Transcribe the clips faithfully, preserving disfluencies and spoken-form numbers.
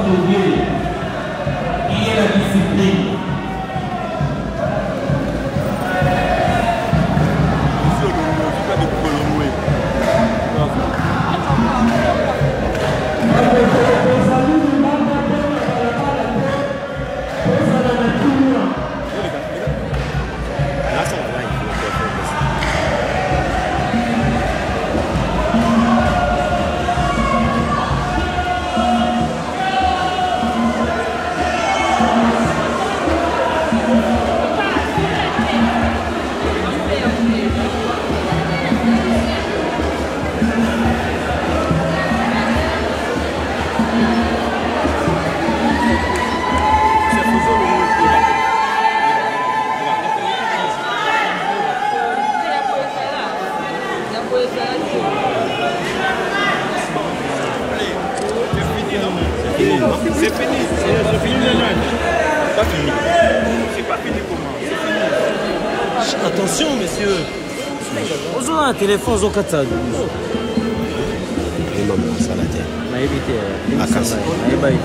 retrouver qui est la discipline. C'est fini, c'est fini le match. Pas fini. C'est pas fini pour moi. C'est fini. Attention, messieurs. Vous avez un téléphone, vous avez un téléphone. Non, non, ça la tête. On a évité. À casser. On a évité.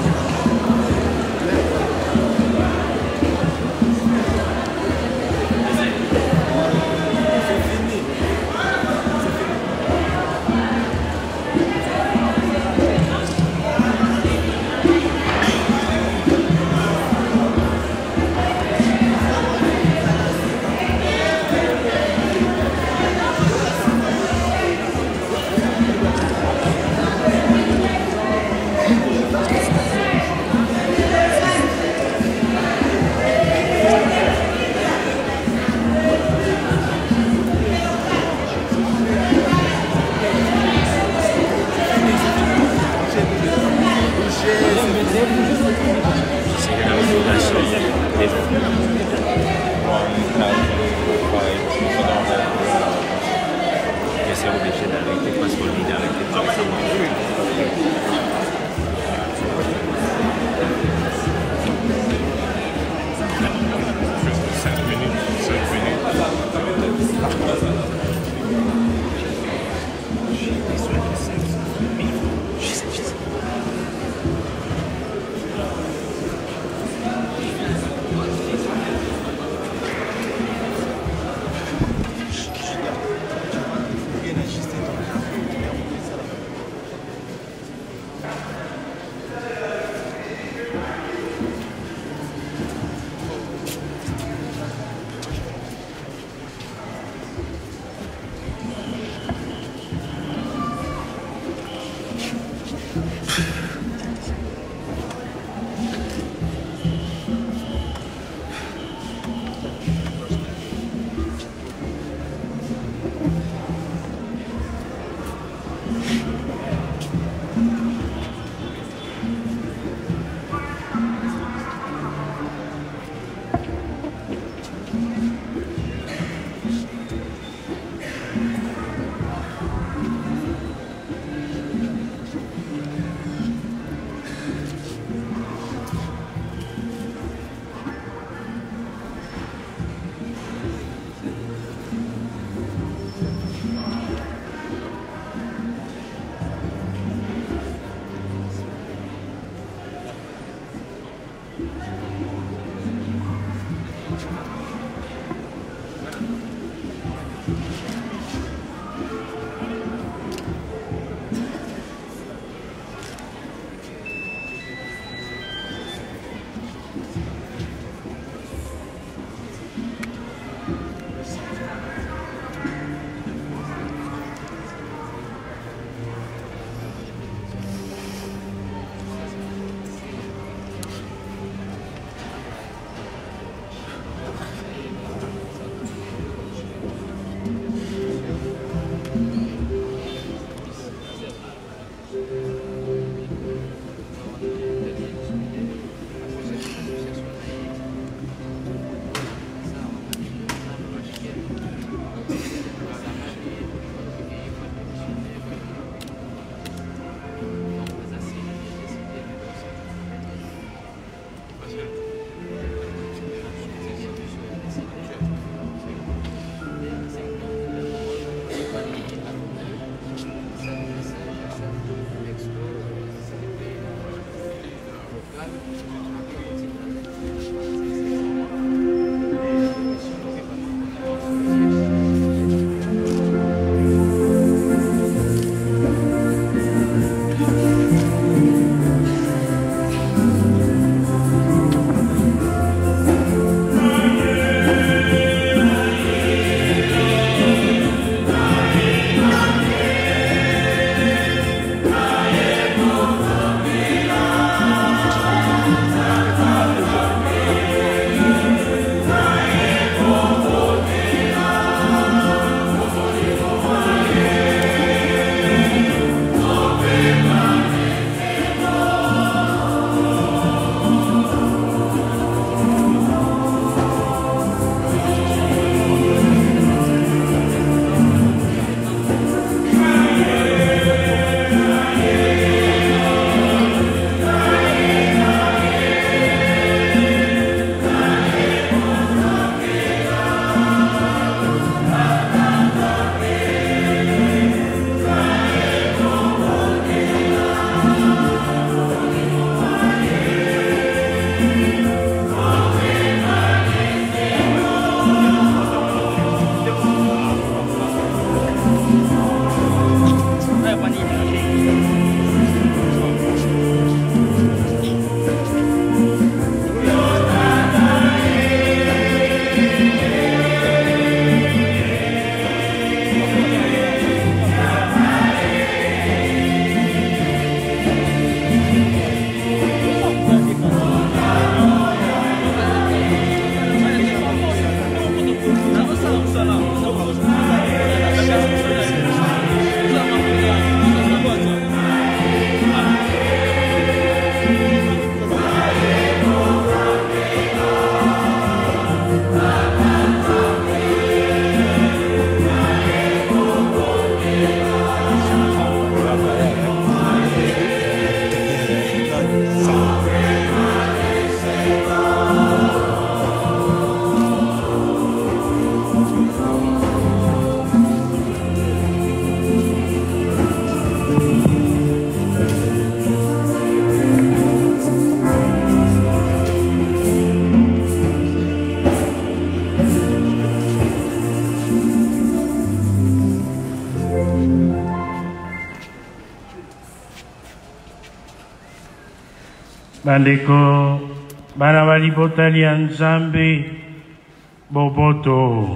Bandeko bana bali botali ya Nzambe boboto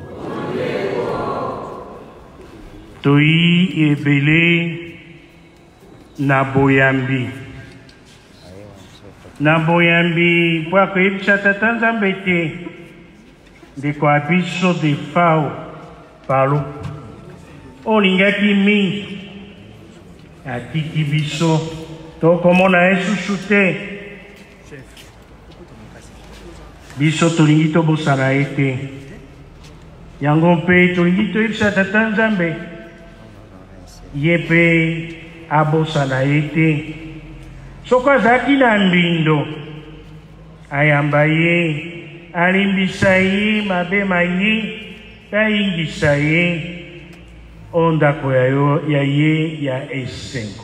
toi ebele na boyambi na boyambi po akoyebisa tata Nzambe te ndeko abiso de fao palo olingaki mingi atiki biso tokomona esusu te biso tolingi tobosana ye te yango mpe tolingi toyebisa tata Nzambe ye mpe abosana ye te soko azalaki na mbindo ayamba ye alimbisa ye mabema ye ayingisa ye o ndako ya ye ya esengo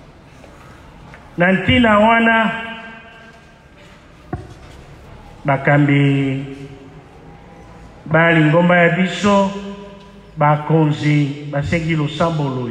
na ntina wana bakambi bali ngomba ya biso bakonzi basengi losamboloi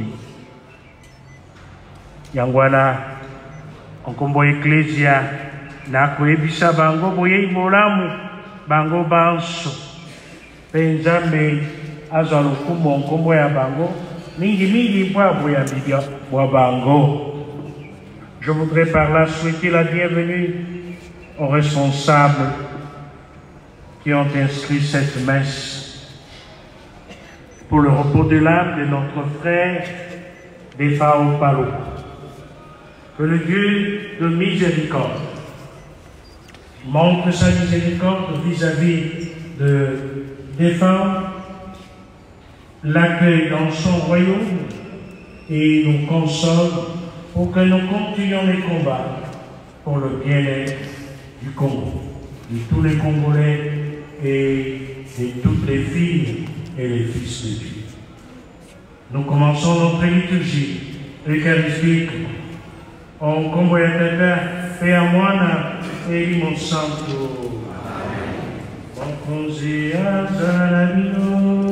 yango wana nkombo eklesia nakoyebisa bango boyei bolamu bango banso mpe Nzambe azwa lokumu nkombo ya bango mingimingi mpo aboyambi bwa bango. Je voudrais par là souhaiter la bienvenue aux responsables qui ont inscrit cette messe pour le repos de l'âme de notre frère Defao Palo. Que le Dieu de miséricorde montre sa miséricorde vis-à-vis de Defao, l'accueille dans son royaume et nous console pour que nous continuions les combats pour le bien-être du Congo, de tous les Congolais et de toutes les filles et les fils de Dieu. Nous commençons notre liturgie eucharistique en Congo et Tata, Père Moana et Limon Santo. Bonkonzi Azalabino.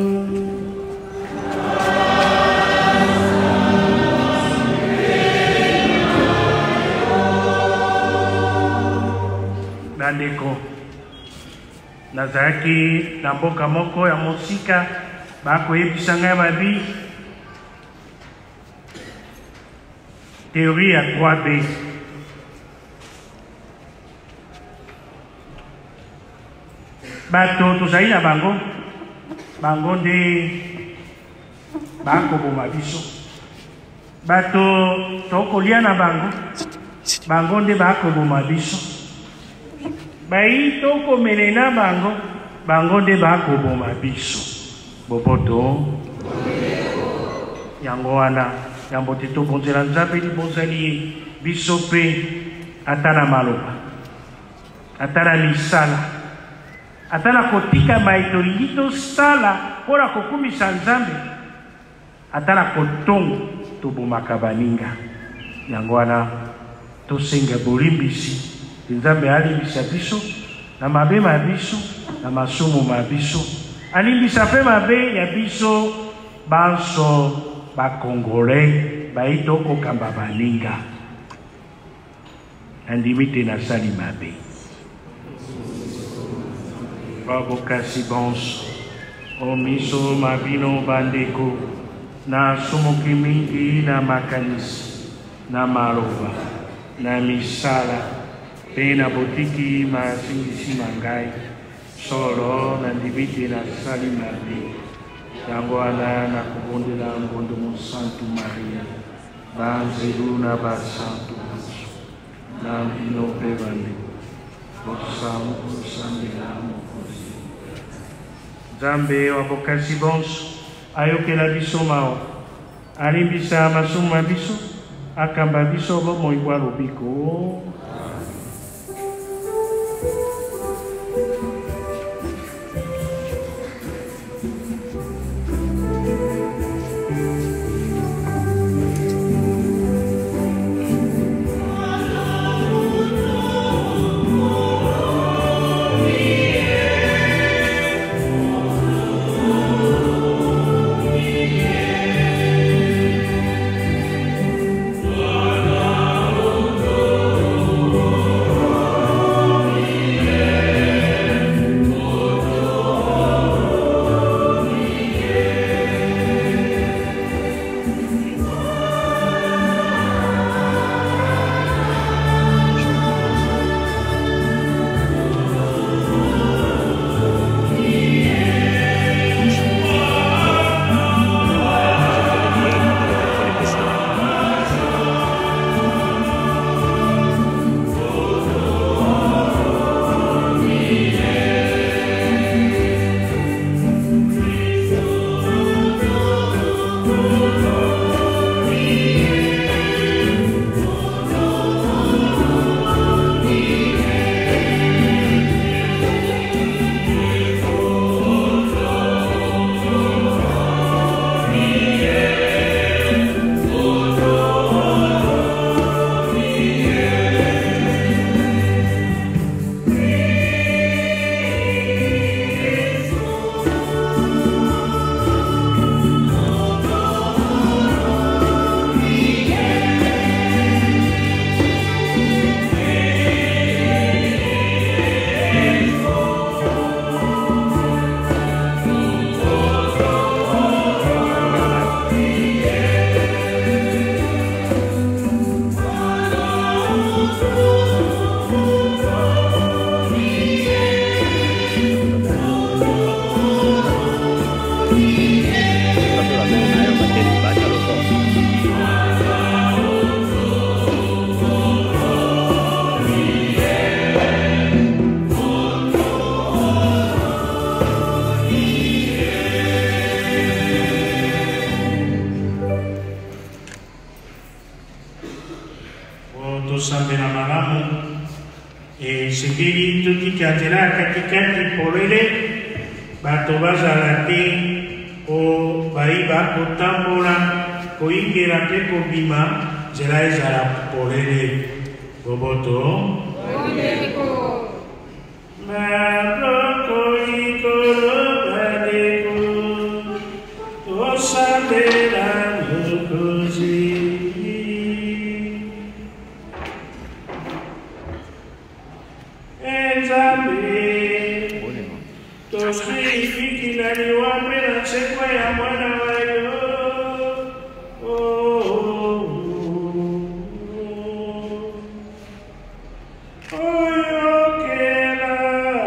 Bandeko nazalaki na mboka moko ya mosika bakoyebisa ngai babi théorie ya trois B. Bato tozali na bango bango nde bakoboma biso, bato tokolia na bango bango nde bakoboma biso, bayi tokomelela bango bango nde bakoboma biso boboto yango wana yambo te tobonzela Nzambe libonzali ye biso mpe ata na maloba ata na misala ata na kotikama tolingi tosala mpo na kokumisa Nzambe ata na kotongo tobomaka baninga yango wana tosenga bolimbisi Nzambe alimbisa biso na mabe ma biso na masumu ma biso alimbisa mpe mabe ya biso banso bakongole baito kokamba baninga andimi te nasali mabe babokasi bonso omiso mabino bandeko na somoki mingi na makanisi na maloba na misala mpe na botiki masingisi mangai solo na ndimi te nasali mabe yango wana na kobondela ngondo mosantu Maria banzelu na basantu biso na bino mpe bandeko bosamu kosambela mokonzi Nzambe wa bokasi bonso ayokela biso mao alimbisa masumu ma biso akamba biso bomoi bwa lobiko. tosambela malamu esengeli totikatela katikati polele bato bazala te o bai bakotambola koyingela mpe kobima nzela ezala polele boboto maboko likolo badeko tosambela mokonzi Nzambe tosifiki na niwape na chekwa ya mwana wayo oyokela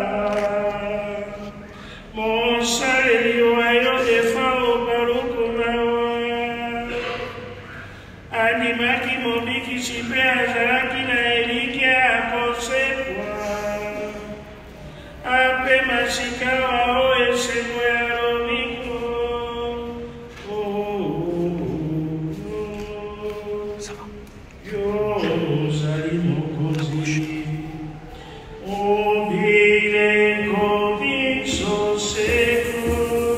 monsaleli wayo efa opalukumawa animaki mobikisi mpe azalaki na elike akosekwa ape masika wao esengo ya lobiko yo ozali mokonzi obileko biso seko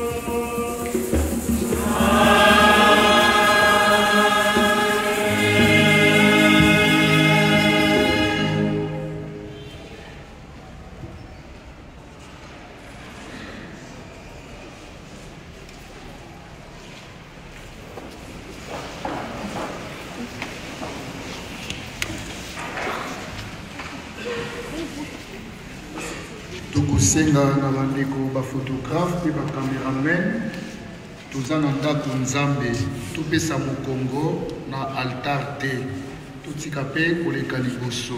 tokosenga na bandeko baphotographe mpe bacameraman toza na ndako nzambe topesa mokongo na altar te totika mpe koleka liboso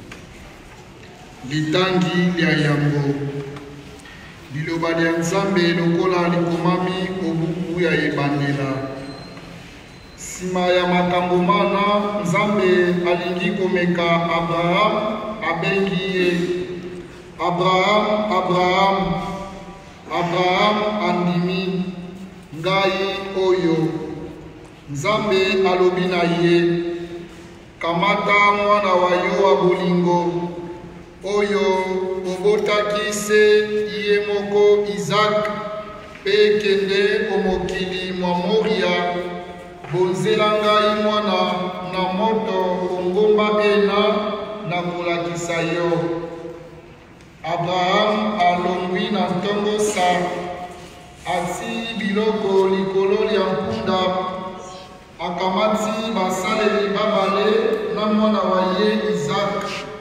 litangi lya yango liloba lya nzambe lokola likomami obuku ya ebandela nsima ya makambo mana nzambe alingi komeka abraham abengi ye Abraham, Abraham, Abraham andimi ngai oyo nzambe alobi na ye kamata mwana wa yo wa bolingo oyo obotaki se ye moko Isaac mpe kende omokili mwa Moria bonzela ngai mwana na moto ongomba ena na kolakisa yo Abraham alongwi na ntongo Sara ati biloko likolo lya mpunda akamati basaleli babale na mwana wa ye Isaac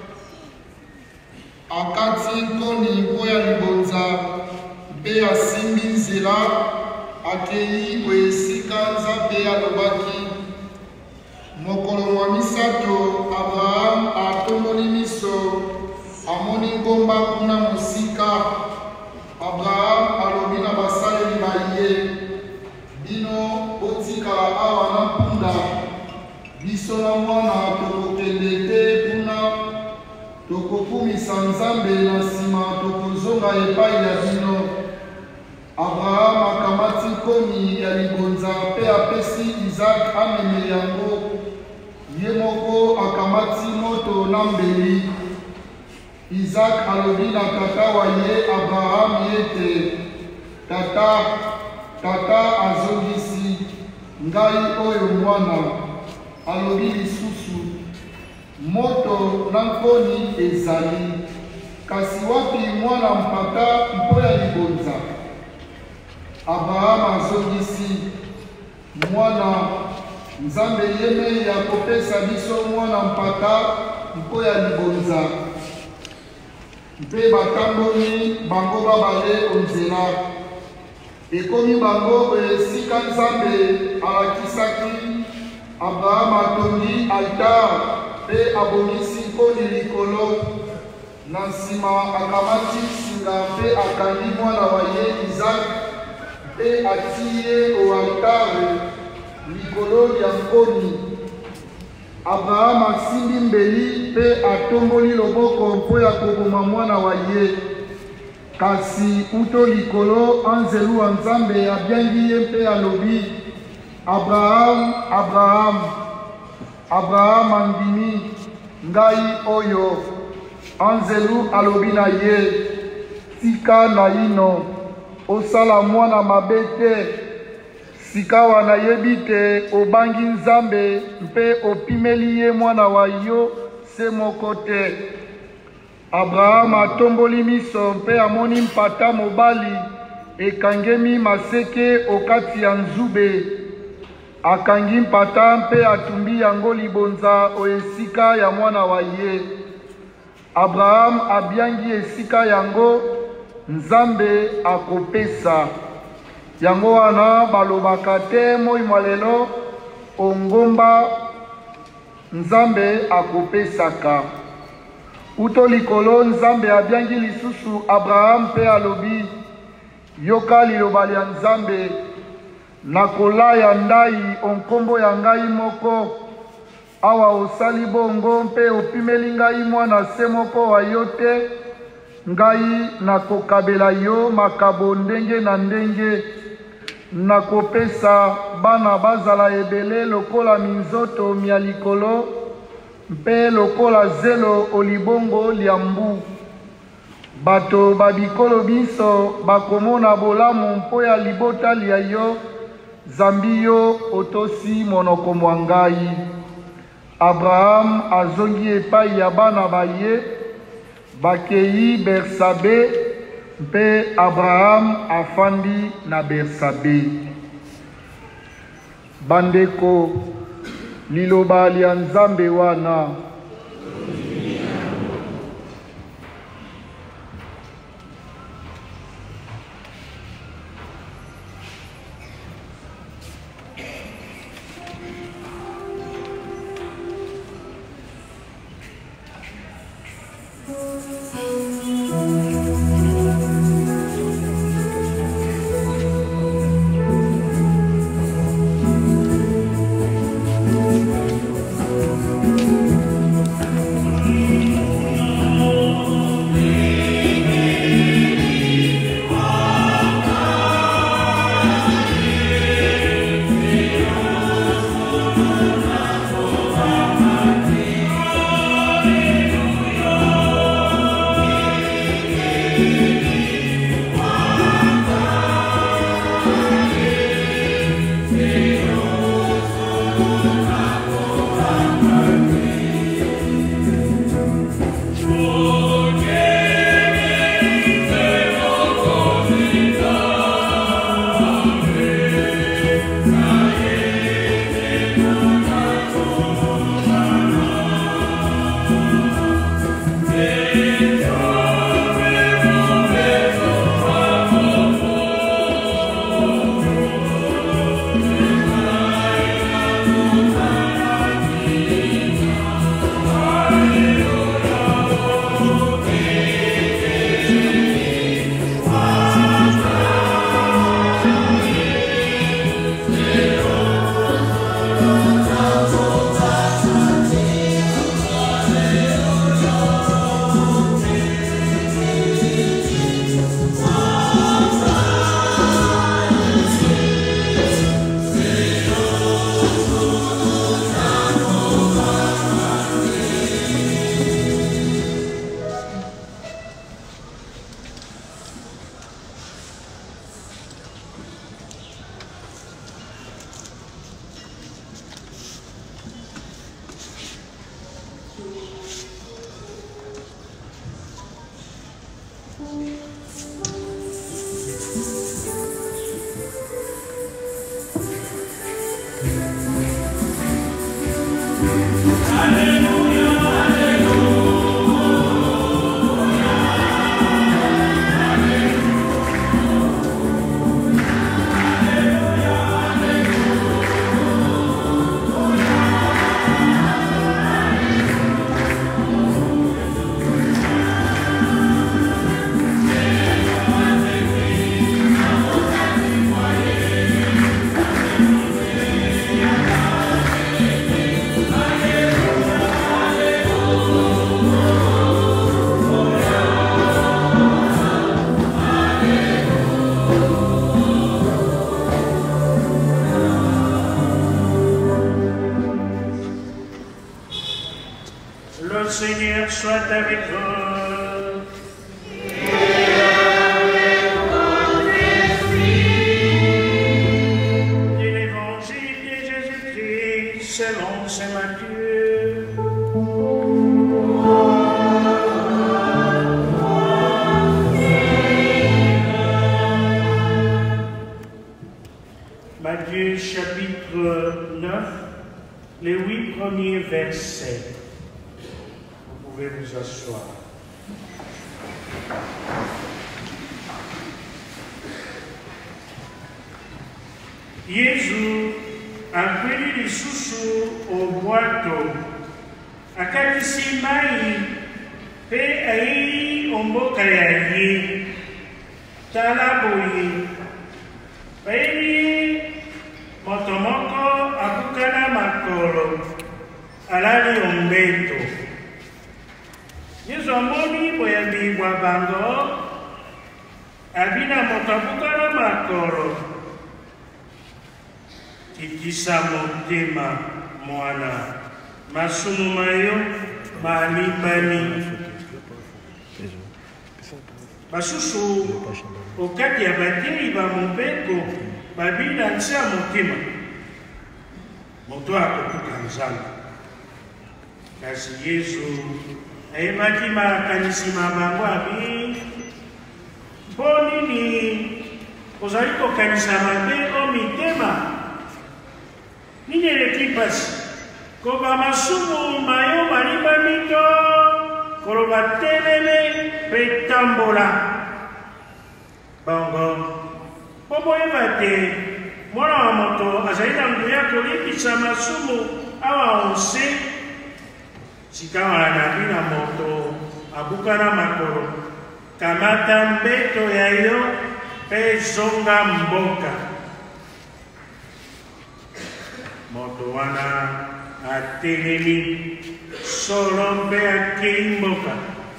akati nkoni mpo ya libonza mpe asimbi nzela akei esika nzambe alobaki mokolo mwa misato Abraham atomboli miso amoni ngomba kuna mosika Abraham alobi na basaleli baye bino botikala awa na mpunda biso na mwana tokokende te kuna tokokumisa nzambe na nsima tokozonga epai ya bino Abraham akamati komi ya libonza mpe apesi Isaac ameme yango ye moko akamati moto na mbeli Isaac alobi na tata wa ye Abraham yete tata tata azongisi ngai oyo mwana alobi lisusu moto na nkoni ezali kasi wapi mwana mpata mpo ya libonza Abraham azongisi mwana nzambe yeme ya kopesa biso mwana mpata mpo ya libonza mpe batamboli bango babale onzela ekomi bango esika nzambe alakisaki Abraham atongi altar mpe abongisi nkoni likolo na nsima akamati singa mpe akangi mwana wa ye Isaac mpe atie o altare likolo ya nkoni Abraham asimbi mbeli mpe atomboli loboko mpo ya koboma mwana wa ye kasi uto likolo anzelu wa nzambe abyangi ye mpe alobi Abraham, Abraham, Abraham andimi ngai oyo anzelu alobi na ye tika na ino osala mwana mabe te sika wana yebi te obangi nzambe mpe opimeli ye mwana wa yo se moko te. Abraham atomboli miso mpe amoni mpata mobali ekangemi maseke okati ya nzube. Akangi mpata mpe atumbi yango libonza o esika ya mwana wa ye. Abraham abiangi esika yango nzambe akopesa. Yango wana balobaka te moi mwalelo ongomba nzambe akopesaka. Uto likolo nzambe abiangi lisusu Abraham mpe alobi yoka liloba lya nzambe nakolaya ndai onkombo ya ngai moko awa osali bongo mpe opimeli ngai mwana se moko wa yo te ngai nakokabela yo makabo ndenge na ndenge nakopesa bana bazala ebele lokola minzoto mia likolo mpe lokola zelo olibongo lya mbu. Bato babikolo biso bakomona bolamu mpo ya libota lya yo zambi yo otosi monoko mwa ngai. Abraham azongi epai ya bana baye bakei Bersabe mpe Abraham afandi na Bersabe. Bandeko liloba lya nzambe wana. le Seigneur soit avec vous. De l'évangile de Jésus-Christ selon saint Matthieu. Matthieu chapitre neuf, les huit premiers versets. Vous pouvez vous asseoir. Yesu akweli lisusu obwato akatisi mai pe ai omboka ya ye tala boye Baini motomoko akukana makolo alali ombeto. Yesu amoni boyambi bwa bango abina moto akukana makolo kikisa motema mwana masumu mayo malibani basusu okati ya bateli ba mobeko babina nsia motema moto akokuka nzambe kasi Yesu ayebaki makanisi mabango abi mpo nini ozali kokanisa mabe o mitema nini eleki mpasi koba masumu mayo balibami to koloba telele mpe tambola bongo po boyeba te mwana wa moto azali na nguya kolipisa masumu awa onse sika wana nabi na moto abukana makolo kamata mbeto ya yo mpe zonga mboka moto wana atelemi solo mpe akei mboka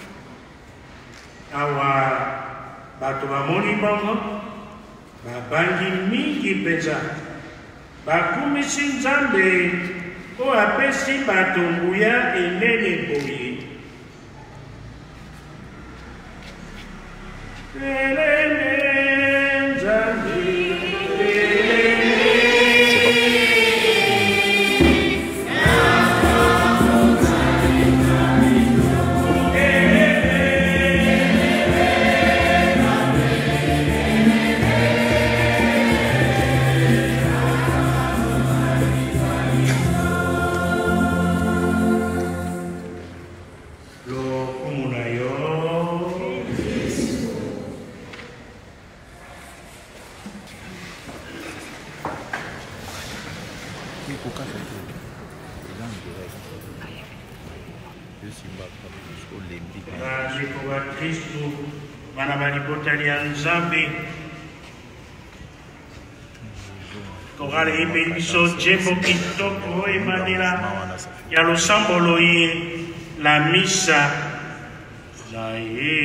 awa bato bamoni bongo babangi mingi mpenza bakumisi nzambe oyo apesi bato nguya enene boye elele nzambe bana balibotali ya nzambe tokala yebeli biso jembo kitoko emanela ya losambolo ye la misa na ye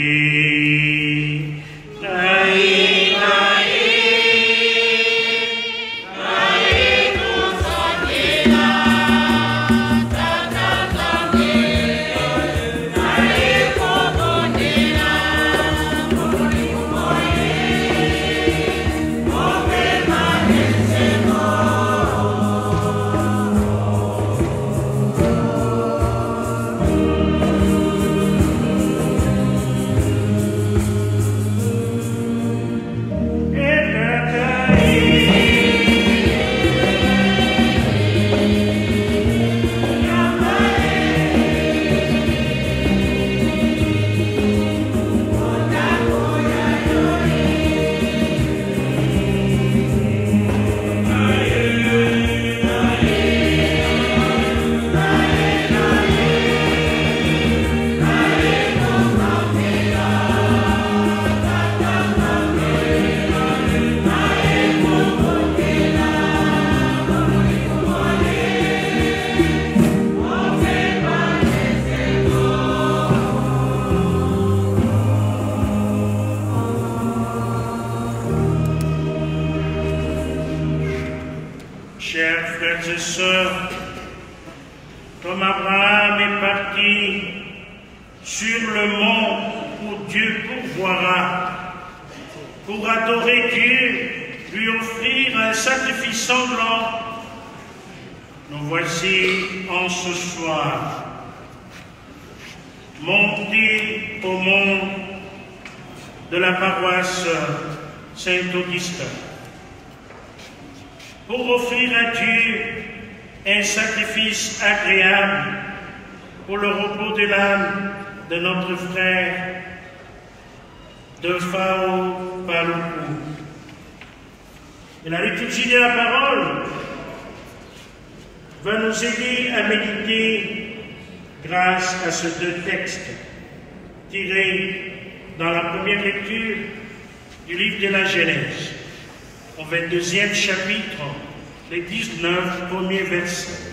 na ye na ye Chers frères et sœurs, comme Abraham est parti sur le mont où Dieu pourvoira, pour adorer Dieu, lui offrir un sacrifice sanglant. Nous voici en ce soir, montés au mont de la paroisse Saint-Augustin, pour offrir à Dieu un sacrifice agréable pour le repos de l'âme de notre frère de Fao Paloukou. Et la liturgie de la parole va nous aider à méditer grâce à ces deux textes tirés dans la première lecture du livre de la Genèse, au vingt-deuxième chapitre, les dix-neuf premiers versets.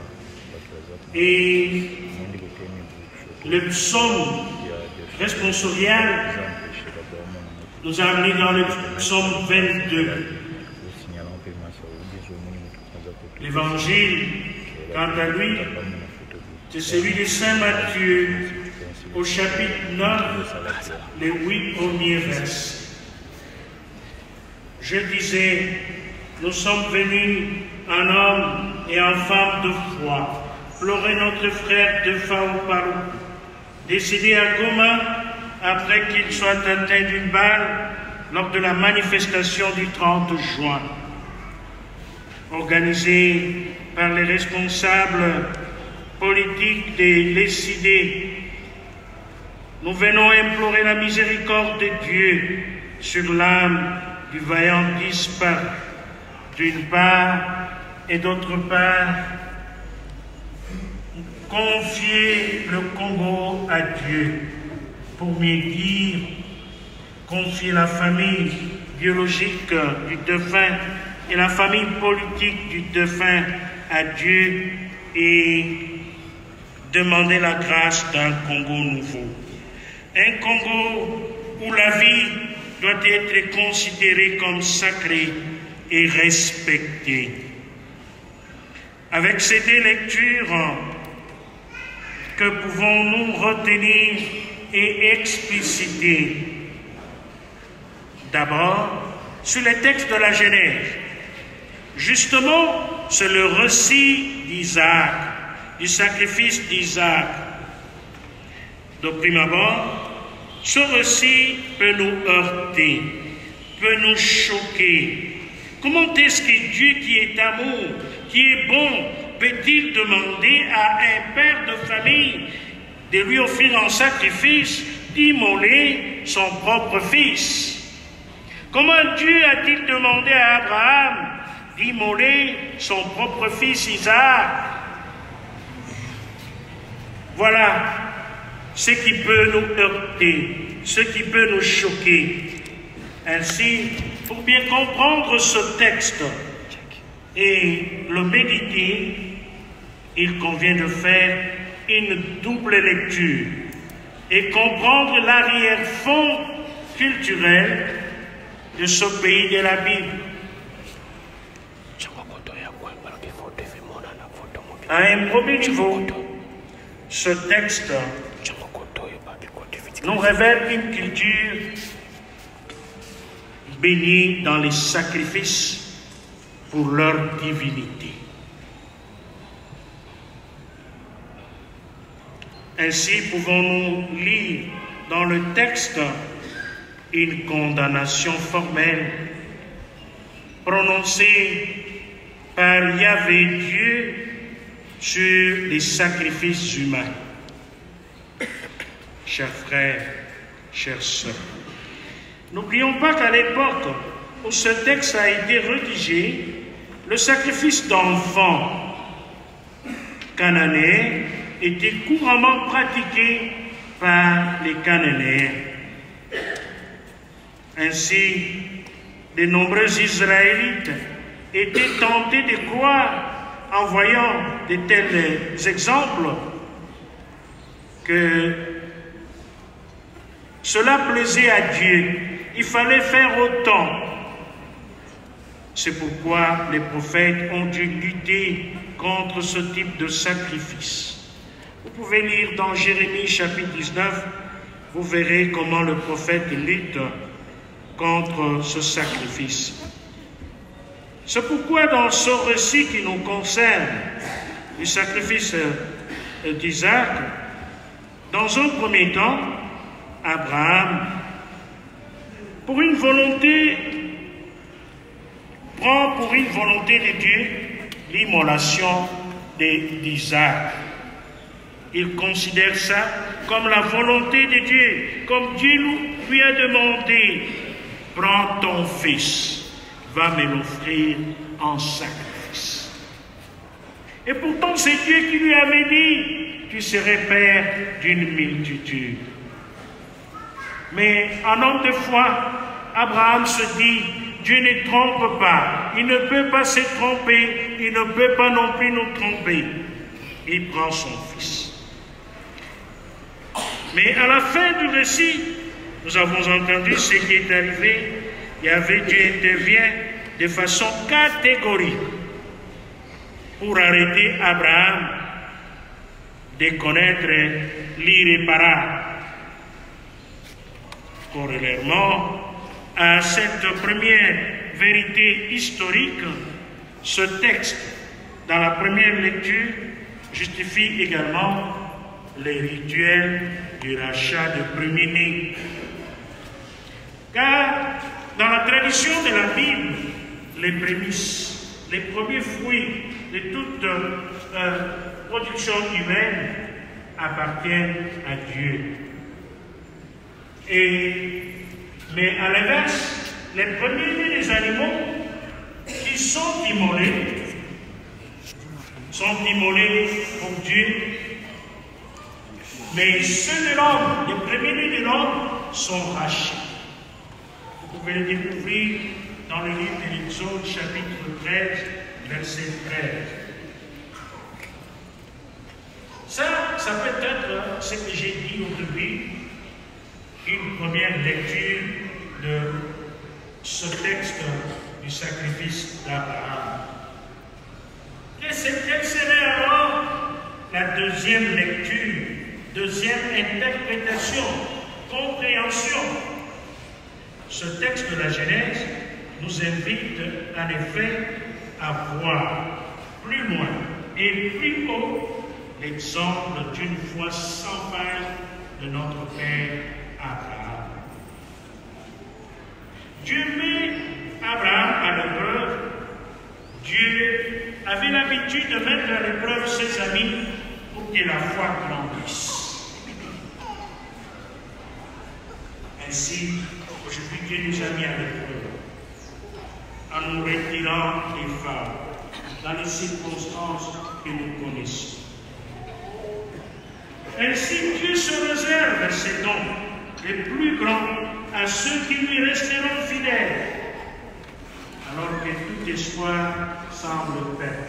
Et le psaume responsorial nous a amené dans le psaume vingt-deux. L'évangile, quant à lui, c'est celui de Saint Matthieu, au chapitre neuf, les huit premiers versets. Je disais, nous sommes venus en homme et en femme de foi, pleurer notre frère de Fao Paloukou, décédé à Goma après qu'il soit atteint d'une balle lors de la manifestation du trente juin. Organisée par les responsables politiques des Lécidés, nous venons implorer la miséricorde de Dieu sur l'âme du vaillant disparu, d'une part, et d'autre part, confier le Congo à Dieu, pour mieux dire, confier la famille biologique du défunt et la famille politique du défunt à Dieu et demander la grâce d'un Congo nouveau. Un Congo où la vie doit être considérée comme sacrée et respectée. Avec ces deux lectures, que pouvons-nous retenir et expliciter? D'abord, sur les textes de la Genèse. Justement, c'est le récit d'Isaac, du sacrifice d'Isaac. De prime abord, ce récit peut nous heurter, peut nous choquer. Comment est-ce que Dieu, qui est amour, qui est bon, peut-il demander à un père de famille de lui offrir en sacrifice, d'immoler son propre fils? Comment Dieu a-t-il demandé à Abraham d'immoler son propre fils Isaac? Voilà ce qui peut nous heurter, ce qui peut nous choquer. Ainsi, pour bien comprendre ce texte et le méditer, il convient de faire une double lecture et comprendre l'arrière-fond culturel de ce pays de la Bible. À un premier niveau, ce texte nous révèle une culture bénie dans les sacrifices pour leur divinité. Ainsi pouvons-nous lire dans le texte une condamnation formelle prononcée par Yahvé Dieu sur les sacrifices humains. Chers frères, chères sœurs, n'oublions pas qu'à l'époque où ce texte a été rédigé, le sacrifice d'enfants cananéens était couramment pratiqué par les Cananéens. Ainsi, de nombreux Israélites étaient tentés de croire, en voyant de tels exemples, que cela plaisait à Dieu. Il fallait faire autant. C'est pourquoi les prophètes ont dû lutter contre ce type de sacrifice. Vous pouvez lire dans Jérémie chapitre dix-neuf, vous verrez comment le prophète lutte contre ce sacrifice. C'est pourquoi dans ce récit qui nous concerne, du sacrifice d'Isaac, dans un premier temps, Abraham, pour une volonté, prend pour une volonté de Dieu l'immolation d'Isaac. Il considère ça comme la volonté de Dieu, comme Dieu lui a demandé, prends ton fils, va me l'offrir en sacrifice. Et pourtant c'est Dieu qui lui avait dit, tu serais père d'une multitude. Mais en homme de foi, Abraham se dit, Dieu ne trompe pas, il ne peut pas se tromper, il ne peut pas non plus nous tromper. Il prend son fils. Mais à la fin du récit, nous avons entendu ce qui est arrivé. Yahvé Dieu intervient de façon catégorique pour arrêter Abraham de connaître l'irréparable. Corrélairement à cette première vérité historique, ce texte, dans la première lecture, justifie également les rituels du rachat de premier-né. Car dans la tradition de la Bible, les prémices, les premiers fruits de toute euh, production humaine appartiennent à Dieu. Et, mais à l'inverse, les premiers-nés des animaux qui sont immolés, sont immolés pour Dieu. Mais ceux de l'homme, les premiers-nés de l'homme, sont rachetés. Vous pouvez le découvrir dans le livre de l'Exode, chapitre treize, verset treize. Ça, ça peut être ce que j'ai dit au début, une première lecture de ce texte du sacrifice d'Abraham. Quelle serait alors la deuxième lecture? Deuxième interprétation, compréhension. Ce texte de la Genèse nous invite en effet à voir plus loin et plus haut l'exemple d'une foi sans faille de notre Père Abraham. Dieu met Abraham à l'épreuve. Dieu avait l'habitude de mettre à l'épreuve ses amis pour que la foi grandisse. Ainsi, aujourd'hui, Dieu nous a mis à l'épreuve, en nous retirant des femmes, dans les circonstances que nous connaissons. Ainsi, Dieu se réserve ses dons les plus grands à ceux qui lui resteront fidèles, alors que tout espoir semble perdu.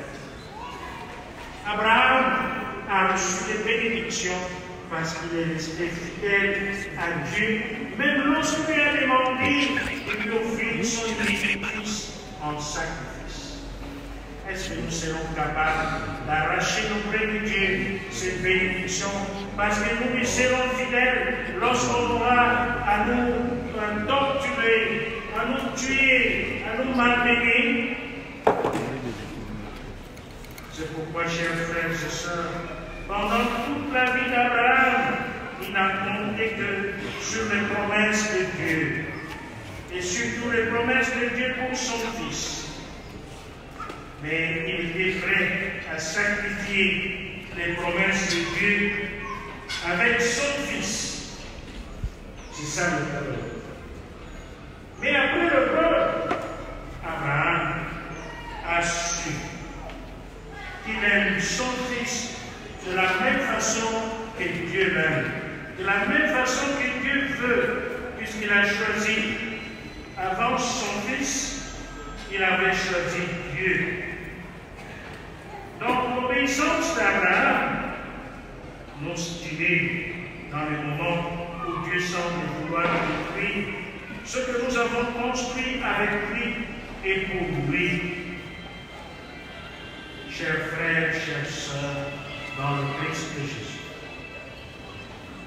Abraham a reçu des bénédictions parce qu'il est resté fidèle à Dieu, même lorsqu'il a demandé de lui offrir son unique fils en sacrifice. Est-ce que nous serons capables d'arracher auprès de Dieu ces bénédictions parce que nous lui serons fidèles lorsqu'on aura à nous torturer, à nous tuer, à nous malmener? C'est pourquoi, chers frères et sœurs, pendant toute la vie d'Abraham, il n'a compté que sur les promesses de Dieu, et surtout les promesses de Dieu pour son fils. Mais il était prêt à sacrifier les promesses de Dieu avec son fils. C'est ça le problème. Mais après le peuple, Abraham a su qu'il aime son fils de la même façon que Dieu l'aime, de la même façon que Dieu veut, puisqu'il a choisi avant son fils, il avait choisi Dieu. Donc l'obéissance d'Abraham nous stimule dans les moments où Dieu semble vouloir détruire ce que nous avons construit avec lui et pour lui. Chers frères, chères sœurs, dans le Christ de Jésus,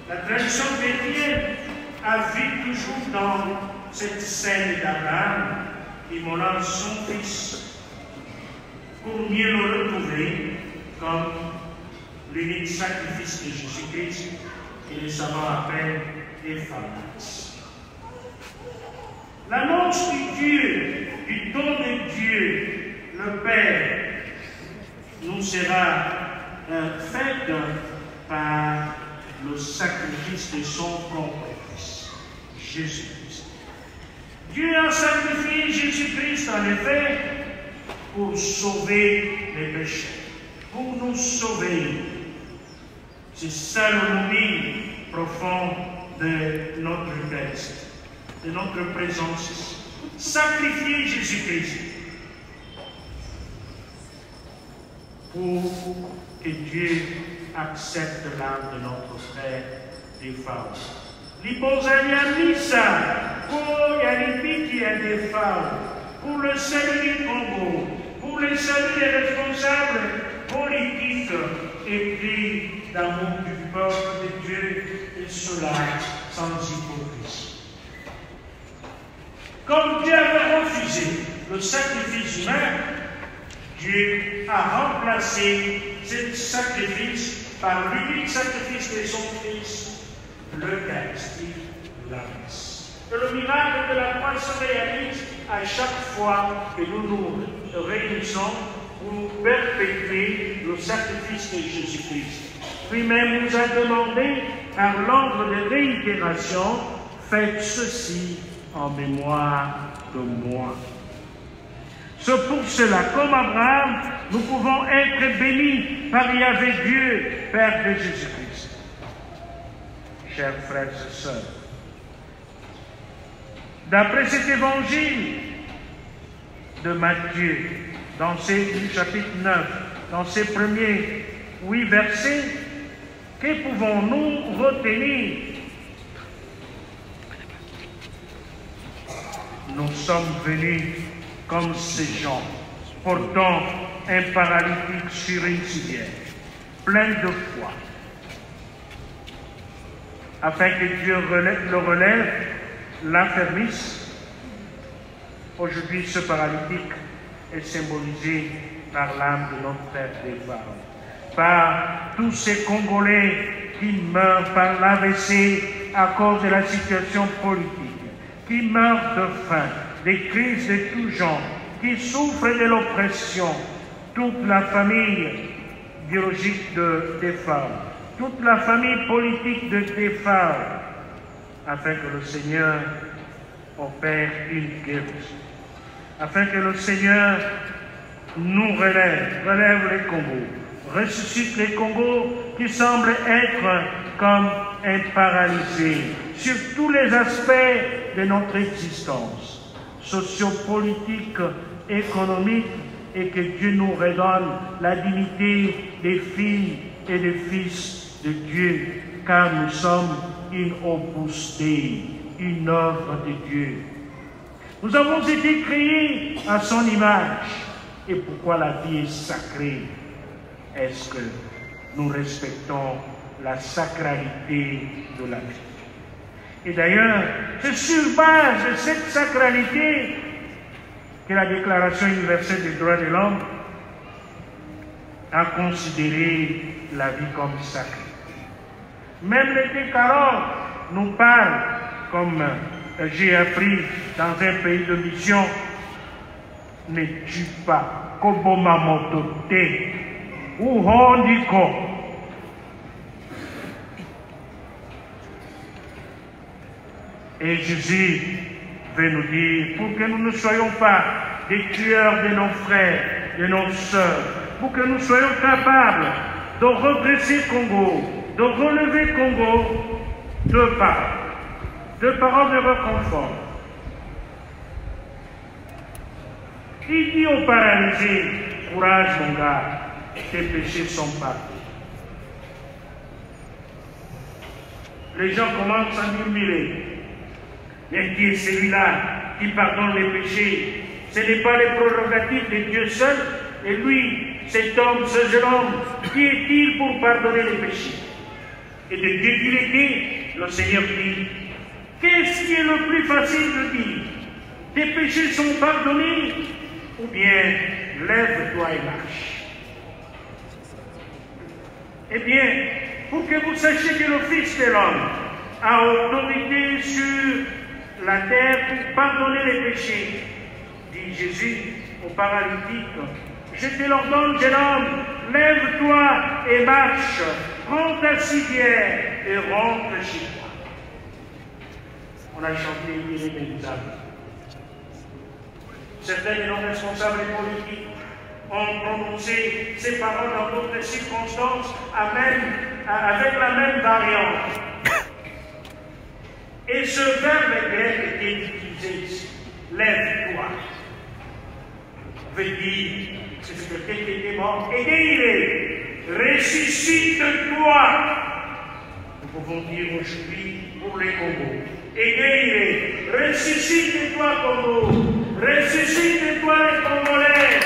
La tradition chrétienne a vu toujours dans cette scène d'Abraham immolant son fils pour mieux le retrouver comme l'unique sacrifice de Jésus-Christ que les savants appellent Ephamas. L'annonce du Dieu, du don de Dieu, le Père, nous sera euh, faite par le sacrifice de son propre Fils, Jésus-Christ. Dieu a sacrifié Jésus-Christ, en effet, pour sauver les péchés, pour nous sauver. C'est ça le mobile profond de notre texte, de notre présence. Sacrifier Jésus-Christ pour que Dieu accepte l'âme de notre frère des femmes. L'hyposania missa pour Yannick et des femmes, pour le salut du Congo, pour le salut des responsables politiques et puis d'amour du peuple de Dieu, et cela sans hypocrisie. Comme Dieu avait refusé le sacrifice humain, Dieu a remplacé ce sacrifice par l'unique sacrifice de son Fils, l'Eucharistie, la messe. Et le miracle de la croix se réalise à chaque fois que nous nous réunissons pour perpétuer le sacrifice de Jésus-Christ. Lui-même nous a demandé, par l'ordre de réitération, faites ceci en mémoire de moi. C'est pour cela, comme Abraham, nous pouvons être bénis par Yahvé Dieu, Père de Jésus-Christ. Chers frères et sœurs, d'après cet évangile de Matthieu, dans ses, chapitre neuf, dans ses premiers huit versets, que pouvons-nous retenir? Nous sommes venus comme ces gens, portant un paralytique sur une civière, plein de foi, afin que Dieu relève, le relève, l'affermisse. Aujourd'hui, ce paralytique est symbolisé par l'âme de notre Père des Pharaons, par tous ces Congolais qui meurent par l'A V C à cause de la situation politique, qui meurent de faim, des crises de tout genre, qui souffrent de l'oppression, toute la famille biologique de Théphar, toute la famille politique de Théphar, afin que le Seigneur opère une guérison, afin que le Seigneur nous relève, relève les Congos, ressuscite les Congos qui semblent être comme un paralysé sur tous les aspects de notre existence, sociopolitique, économique, et que Dieu nous redonne la dignité des filles et des fils de Dieu, car nous sommes une opus Dei, une œuvre de Dieu. Nous avons été créés à son image. Et pourquoi la vie est sacrée? Est-ce que nous respectons la sacralité de la vie? Et d'ailleurs, c'est sur base de cette sacralité que la Déclaration universelle des droits de l'homme a considéré la vie comme sacrée. Même les déclarants nous parlent, comme j'ai appris dans un pays de mission, ne tue pas, koboma motote, ou hondiko. Et Jésus veut nous dire, pour que nous ne soyons pas des tueurs de nos frères, de nos sœurs, pour que nous soyons capables de redresser Congo, de relever Congo, deux paroles, deux paroles de réconfort. Il dit au paralysé, courage mon gars, tes péchés sont partis. Les gens commencent à murmurer. Mais qui est celui-là qui pardonne les péchés? Ce n'est pas les prérogatives de Dieu seul. Et lui, cet homme, ce jeune homme, qui est-il pour pardonner les péchés? Et de Dieu qu'il était, le Seigneur dit, qu'est-ce qui est le plus facile de dire? Tes péchés sont pardonnés, ou bien lève-toi et marche. Eh bien, pour que vous sachiez que le Fils de l'homme a autorité sur la terre pour pardonner les péchés, dit Jésus au paralytique, je te l'ordonne, jeune homme, lève-toi et marche, prends ta civière et rentre chez toi. On a chanté irrémédiable. Certains de nos responsables politiques ont prononcé ces paroles dans d'autres circonstances avec la même variante. Et ce verbe grec était utilisé ici. Lève-toi. Veut dire, c'est ce que quelqu'un était mort. Et ressuscite-toi. Nous pouvons dire aujourd'hui pour les Congos. Et ressuscite-toi, Congo. Ressuscite-toi, les Congolais.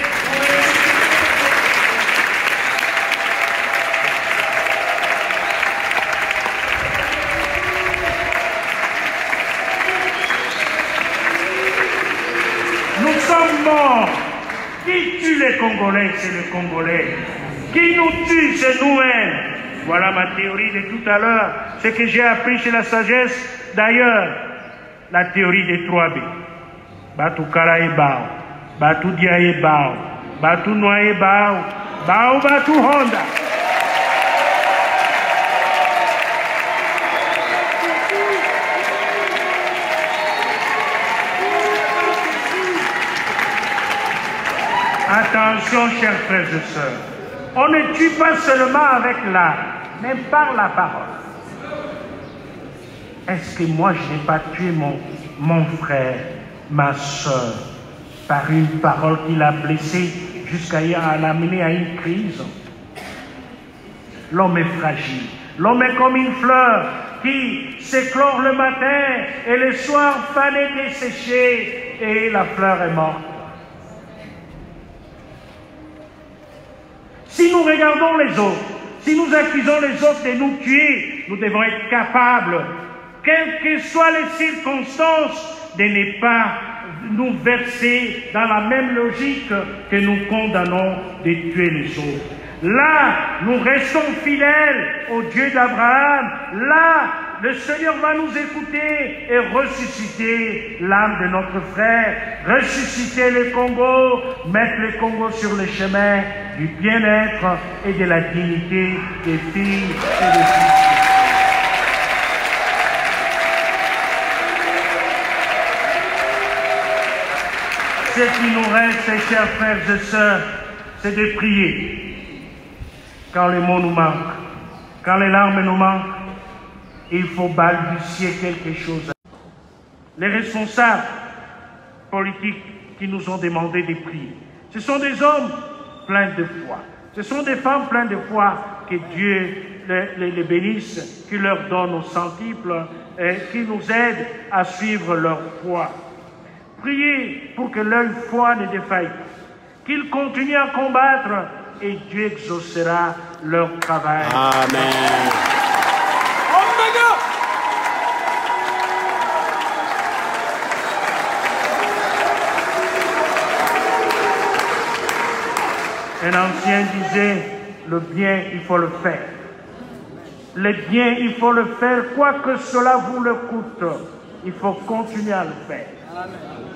Nous sommes morts. Qui tue les Congolais, c'est les Congolais. Qui nous tue, c'est nous-mêmes. Voilà ma théorie de tout à l'heure. Ce que j'ai appris chez la sagesse. D'ailleurs, la théorie des trois B. Batu Kala et Bao. Batu Dia et Bao. Batu Noa et Bao. Bao Batu Honda. Attention, chers frères et sœurs, on ne tue pas seulement avec l'âme, mais par la parole. Est-ce que moi je n'ai pas tué mon, mon frère, ma soeur, par une parole qui l'a blessé jusqu'à l'amener à une crise? L'homme est fragile. L'homme est comme une fleur qui s'éclore le matin et le soir fanée et séchée et la fleur est morte. Si nous regardons les autres, si nous accusons les autres de nous tuer, nous devons être capables, quelles que soient les circonstances, de ne pas nous verser dans la même logique que nous condamnons de tuer les autres. Là, nous restons fidèles au Dieu d'Abraham. Là, le Seigneur va nous écouter et ressusciter l'âme de notre frère, ressusciter le Congo, mettre le Congo sur le chemin du bien-être et de la dignité des filles et des fils. Ce qui nous reste, chers frères et sœurs, c'est de prier. Quand les mots nous manquent, quand les larmes nous manquent, il faut balbutier quelque chose. Les responsables politiques qui nous ont demandé de prier, ce sont des hommes pleins de foi. Ce sont des femmes pleines de foi. Que Dieu les, les, les bénisse, qu'il leur donne au centuple et qu'il nous aide à suivre leur foi. Priez pour que leur foi ne défaille pas, qu'ils continuent à combattre et Dieu exaucera leur travail. Amen. Un ancien disait, le bien, il faut le faire. Le bien, il faut le faire, quoi que cela vous le coûte. Il faut continuer à le faire. Amen.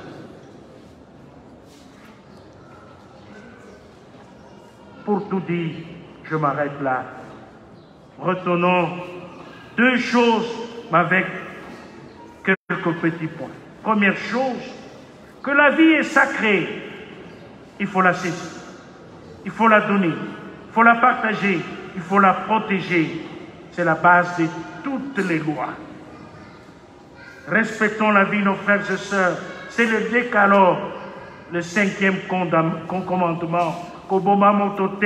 Pour tout dire, je m'arrête là. Retenons deux choses avec quelques petits points. Première chose, que la vie est sacrée. Il faut la saisir. Il faut la donner. Il faut la partager. Il faut la protéger. C'est la base de toutes les lois. Respectons la vie, nos frères et sœurs. C'est le décalogue, le cinquième commandement. Koboma Motote.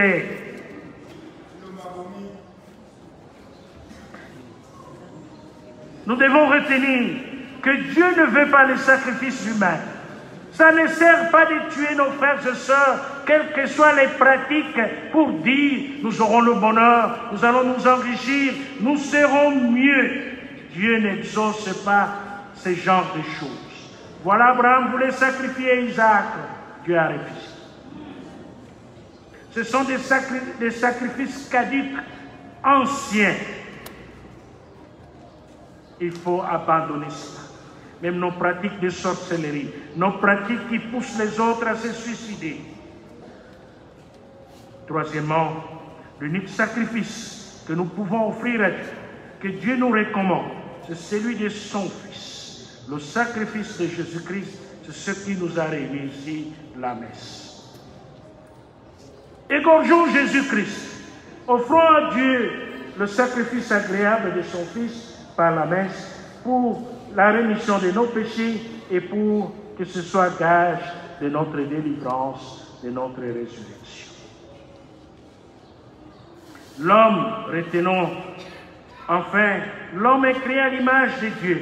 Nous devons retenir que Dieu ne veut pas les sacrifices humains. Ça ne sert pas de tuer nos frères et sœurs quelles que soient les pratiques, pour dire nous aurons le bonheur, nous allons nous enrichir, nous serons mieux. Dieu n'exauce pas ce genre de choses. Voilà, Abraham voulait sacrifier Isaac. Dieu a refusé. Ce sont des, sacri des sacrifices caducs, anciens. Il faut abandonner cela. Même nos pratiques de sorcellerie, nos pratiques qui poussent les autres à se suicider. Troisièmement, l'unique sacrifice que nous pouvons offrir à Dieu, que Dieu nous recommande, c'est celui de son Fils. Le sacrifice de Jésus-Christ, c'est ce qui nous a réunis ici, la messe. Égorgeons Jésus-Christ, offrons à Dieu le sacrifice agréable de son Fils par la messe pour la rémission de nos péchés et pour que ce soit gage de notre délivrance, de notre résurrection. L'homme, retenons, enfin, l'homme est créé à l'image de Dieu.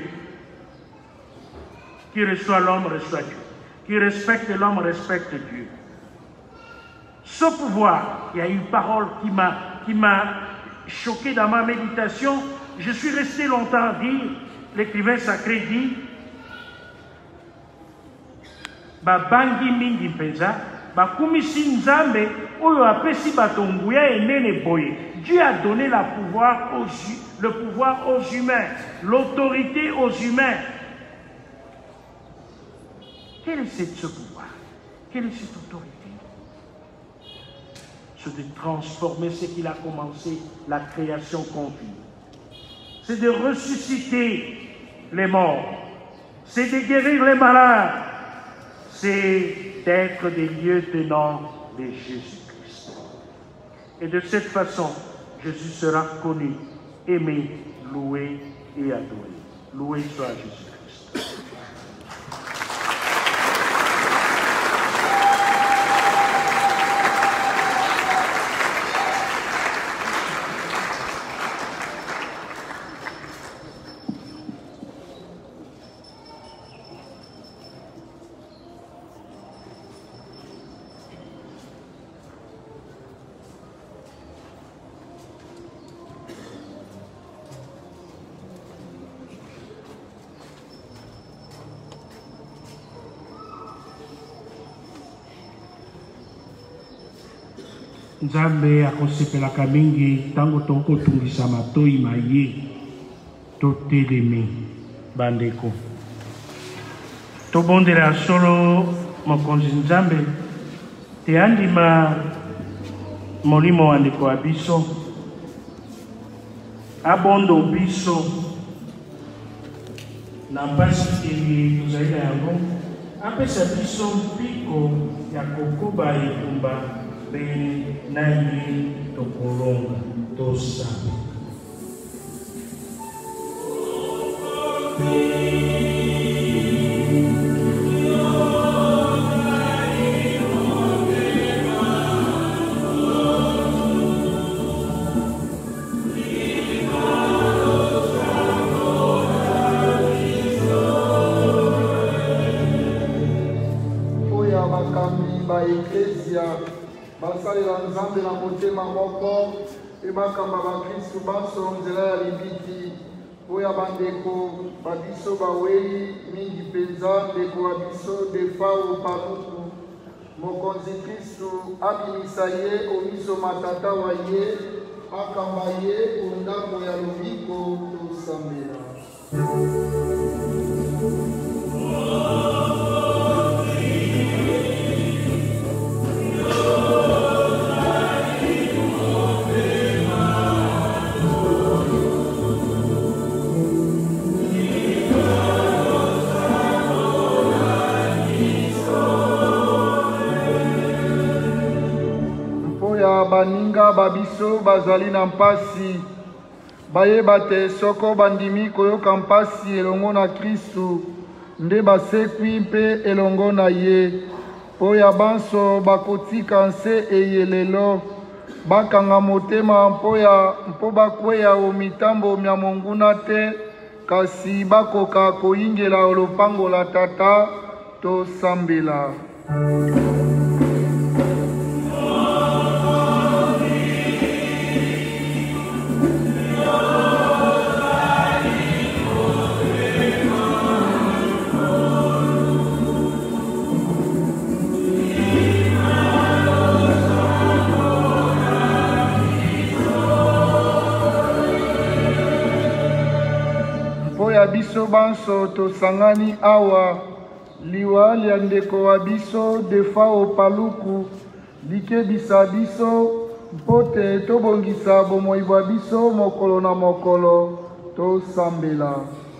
Qui reçoit l'homme reçoit Dieu. Qui respecte l'homme respecte Dieu. Ce pouvoir, il y a une parole qui m'a qui m'a choqué dans ma méditation. Je suis resté longtemps à dire, l'écrivain sacré dit, Babangi mingi mpenza, bakumisi nzambe, oyo apesi bato nguya enene boye. Dieu a donné la pouvoir aux, le pouvoir aux humains, l'autorité aux humains. Quel est ce pouvoir? Quelle est cette autorité? C'est de transformer ce qu'il a commencé, la création continue. C'est de ressusciter les morts. C'est de guérir les malades. C'est d'être des lieutenants de Jésus-Christ. Et de cette façon, Jésus sera connu, aimé, loué et adoré. Loué soit Jésus-Christ. Nzambe akosepelaka mingi tango tokotungisa matoi maye totelemi bandeko tobondela solo mokonzi Nzambe te andima molimo wa ndeko wa biso abondo biso na mpasi eli tozali na yango apesa biso mpiko ya kokoba etumba beni naye tokolonga tosala. Oya bakambi ba eklesia basalela Nzambe na motema moko ebakamba bakristu baso nzela ya libiki oya bandeko babiso bawei mingi mpenza ndeko wa biso Defao Paluku mokonzi Kristu abimisa ye omiso matata wa ye akamba ye ondako ya lobiko tosambela. Baninga babiso bazali na mpasi bayeba te soko bandimi koyoka mpasi elongo na Kristu nde basekwi mpe elongo na ye po ya banso bakotika nse eyelelo bakanga motema mpo ya mpo bakweya o mitambo mya monguna te kasi bakoka koyingela lopango la tata tosambela. ya biso banso tosangani awa liwa lya ndeko wa biso Defao Paluku likebisa biso mpote tobongisa bomoi bwa biso mokolo na mokolo tosambela.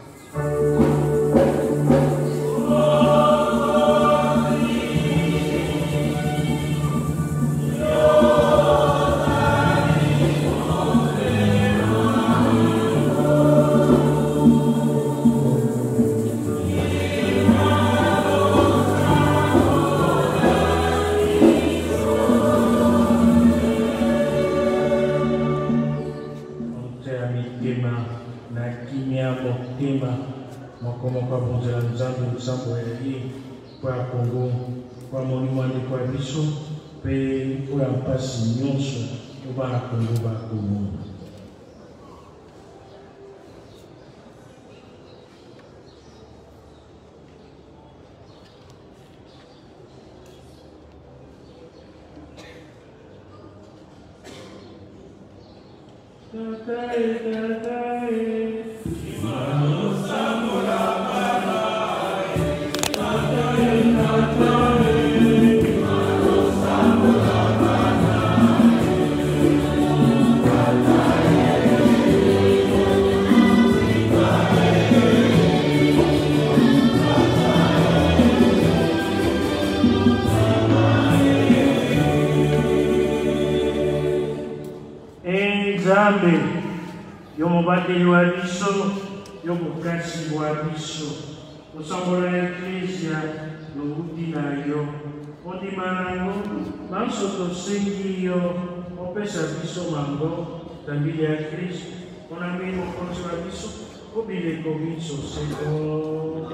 Mokomoka bonzela nzambe nzambe ya ye kwa Kongo kwa molimo andeko ya biso pe po ya mpasi nyonso to bana Kongo bakomona. Tatae, tatae, Nzambe yo mubateli wa biso yo bukasi bwa biso osambola eklesia nobuti nayo ondima nango banso tosengi yo opesa biso mango tambili ya Kristo onambi mokonzi wa biso obileko biso seko.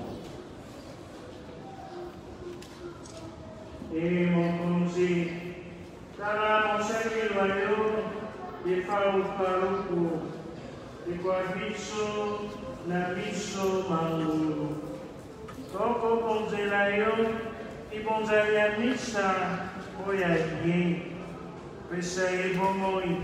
Et mon conseil Tala monseigneur Loyo, de Pau Paruku, de Guabiso, na Biso Mangulu. Toko Bonzelayo, e Bonzelia Missa, Oyaye, Pesai Bomoi,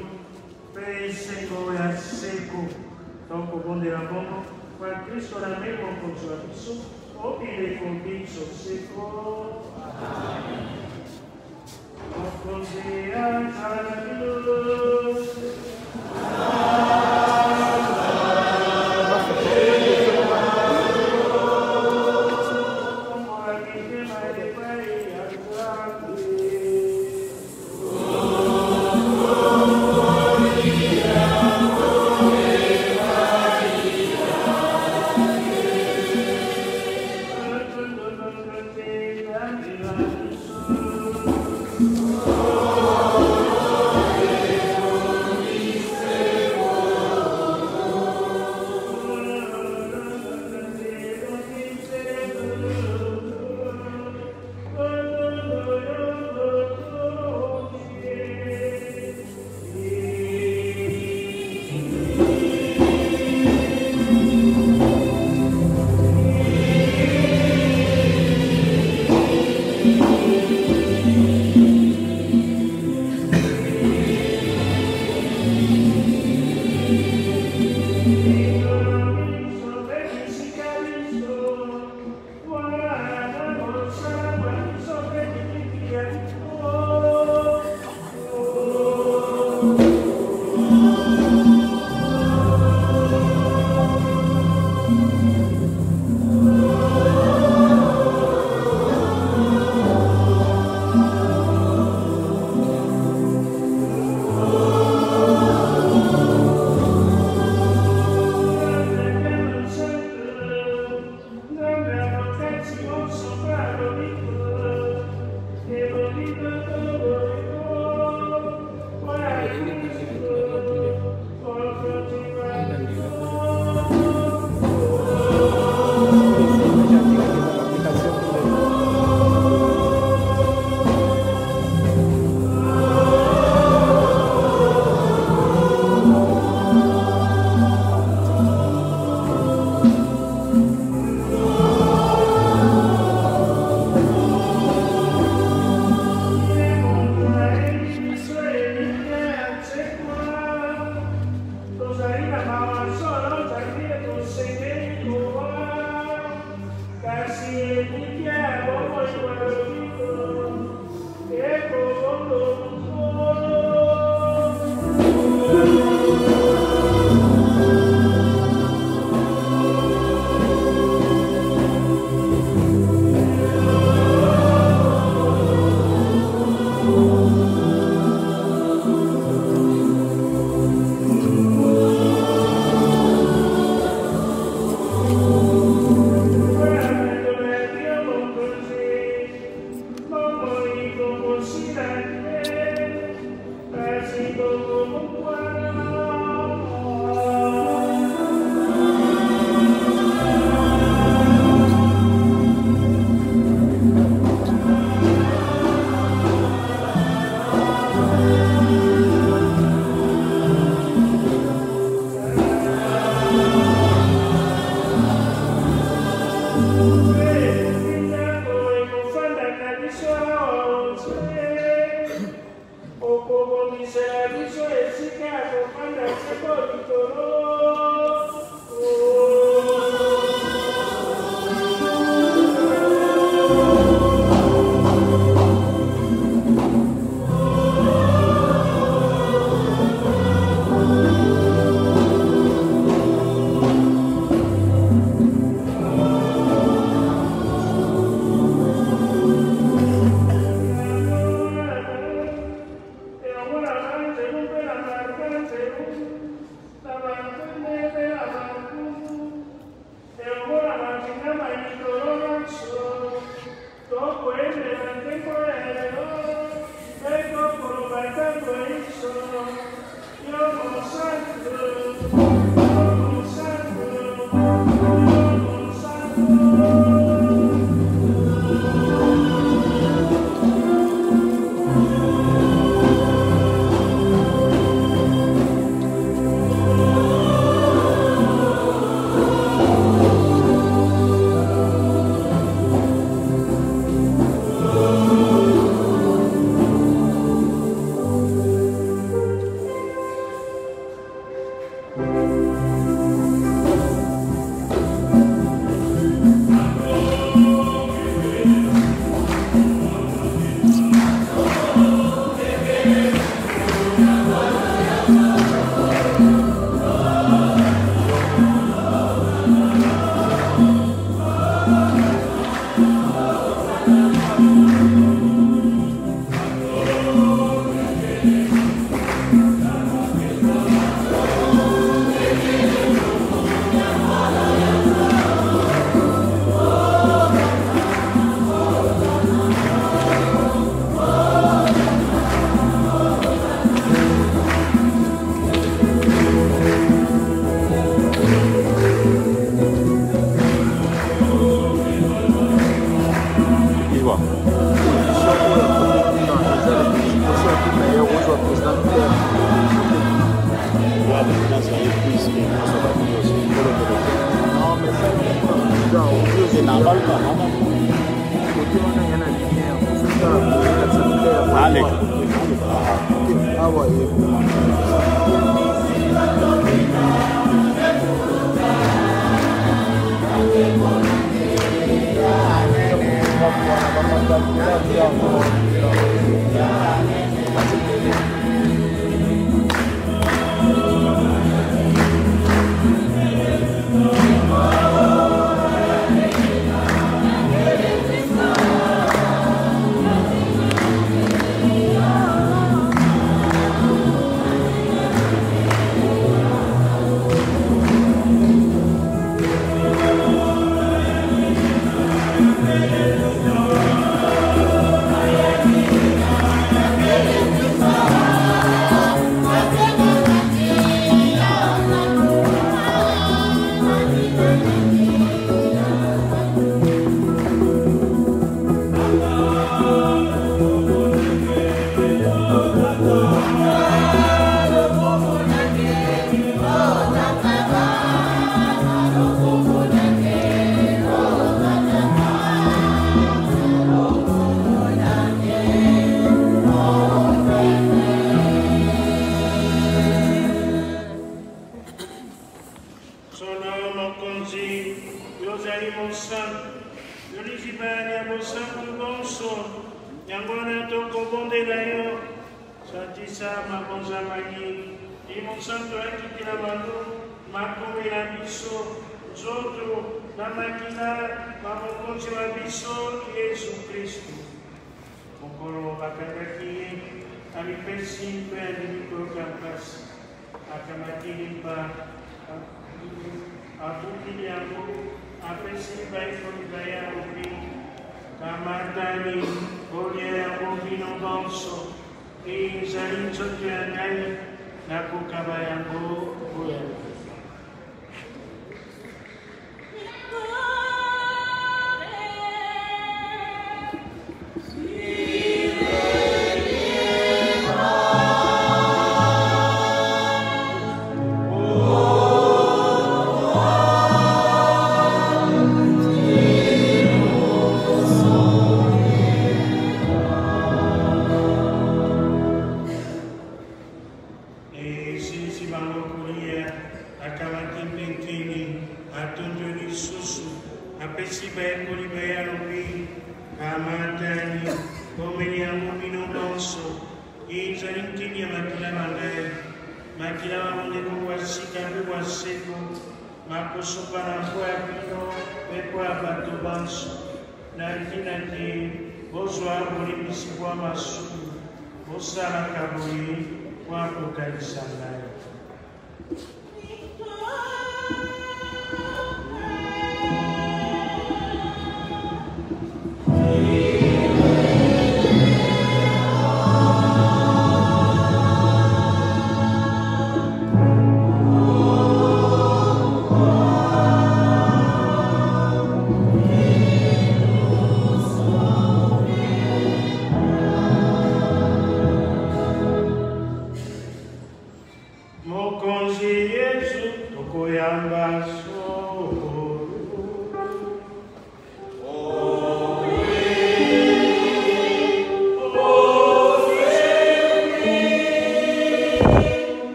Pesai Goya Seco, Toko Bondela Bombo, Qua Cristo la Memo con sua Biso, o ile con Biso Seco. Amen. Thank you.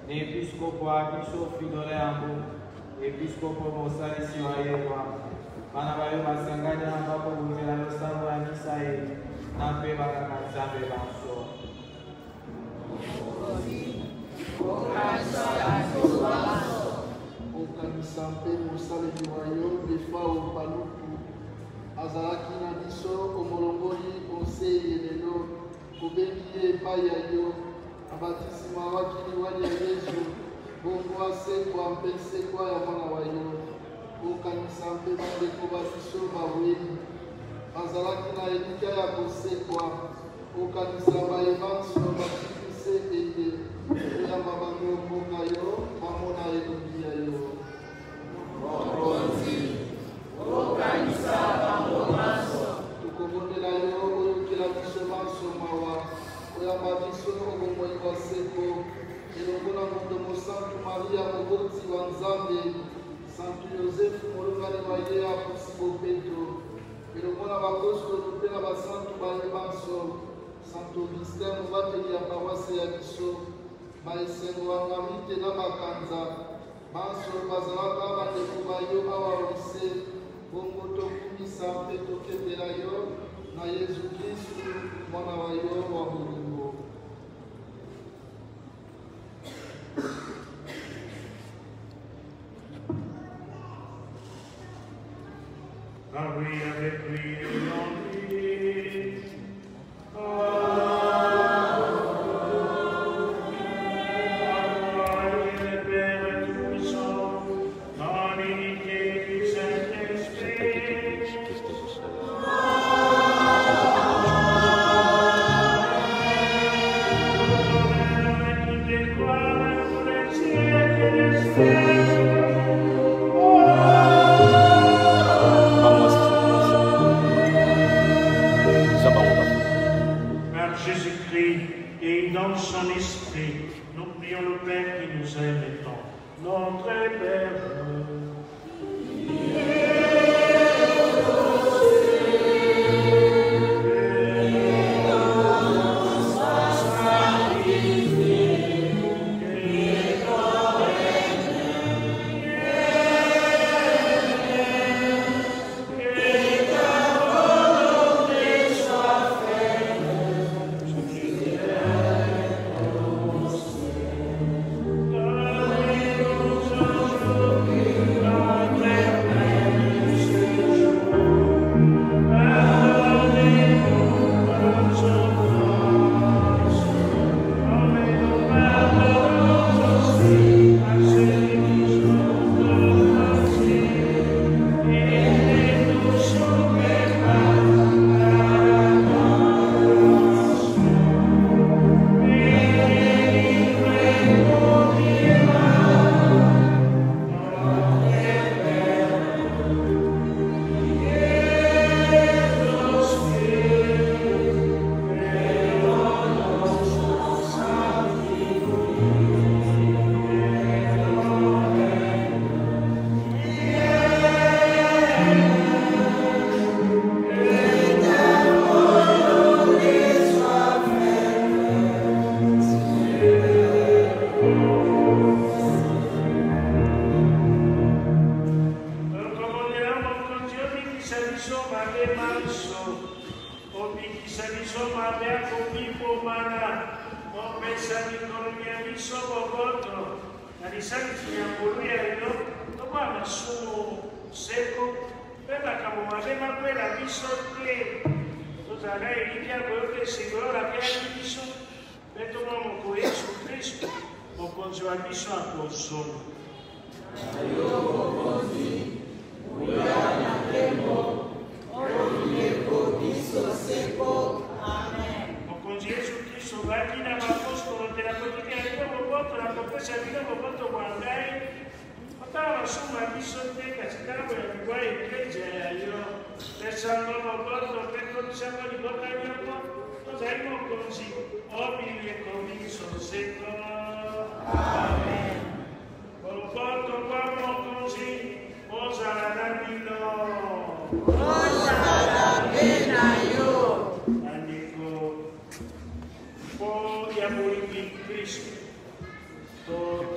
Episcopo Abisho Fidoreambo, Episcopo Mosalisi Wayewa, Manabayo Masanganya Babo Bujela Nosamu Anisae, Nampe Bakakazambe Banso. Okanisa mpe mosaleli wa yo Befao Paluku azalaki na biso omolongoli konseye lelo kobengi ye epai ya yo abatisima wakili wali ya Yesu bongo asekwa mpe nsekwa ya mwana wa yo okanisa mpe bandeko babiso baweli bazalaki na elika ya kosekwa okanisa bayebanso batikise ete oyamba bango mboka yo bamona elongi ya yo okanisa bango banso tukobondela yo oyokela biso banso mawa oyamba biso obomoi wa seko elongo na moto mosantu maria moboti wa nzambe santu yosefu molongani wa ye apusi bopeto elongo na bakostolo mpe na basantu baye banso santo augustin mobateli ya paroise ya biso baesengo bangami te na bakanza banso bazalaka bandeko bayo awa lise bongo tokumisa mpe tokendela yo na Yesu Kristu mwana wa yo wa bolingo. Car oui, avec lui, en lui. Cristo,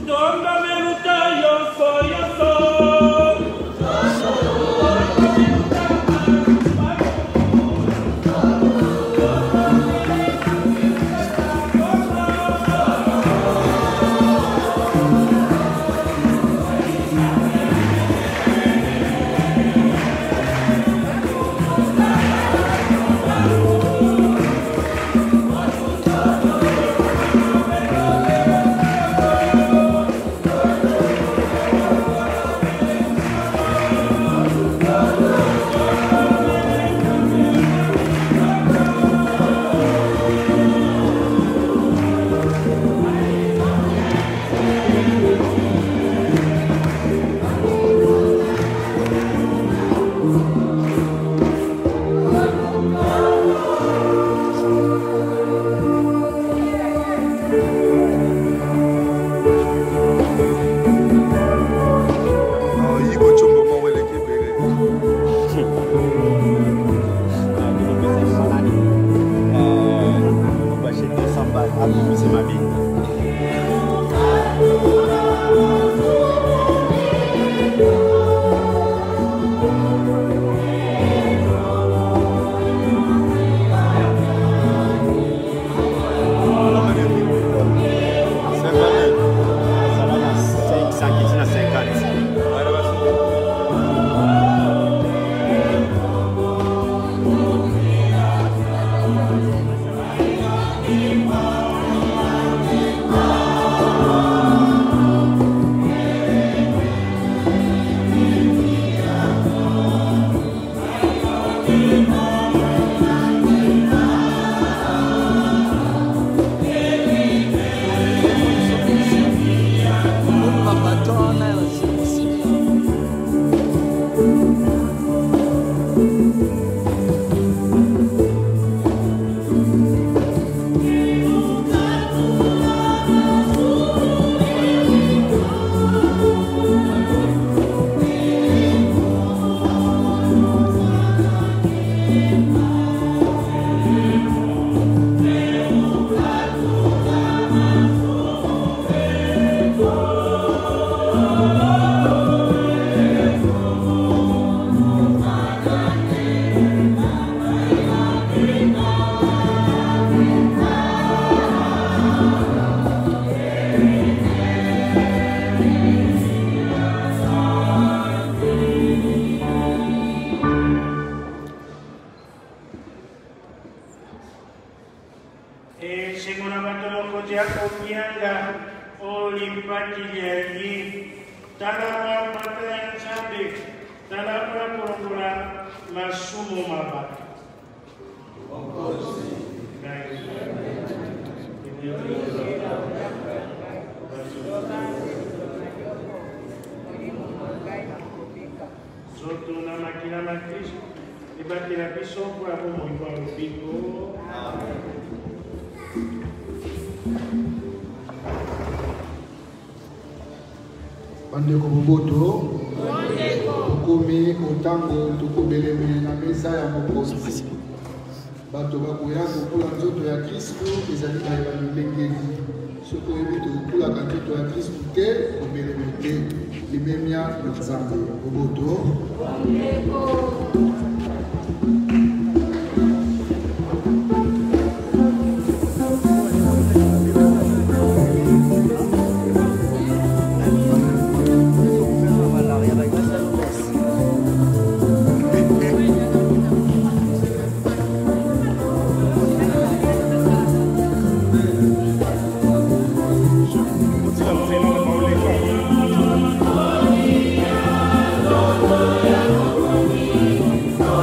Bandeko Boboto, Komi Otango, Tukobeleme na mesa ya mokonzi. Bato bakoya kokula nzoto ya Kristo ezali bayeba milengeli. Soko yebi tokolaka nzoto ya Kristo te, kobeleme te, limemia na Nzambe. Boboto. Oh,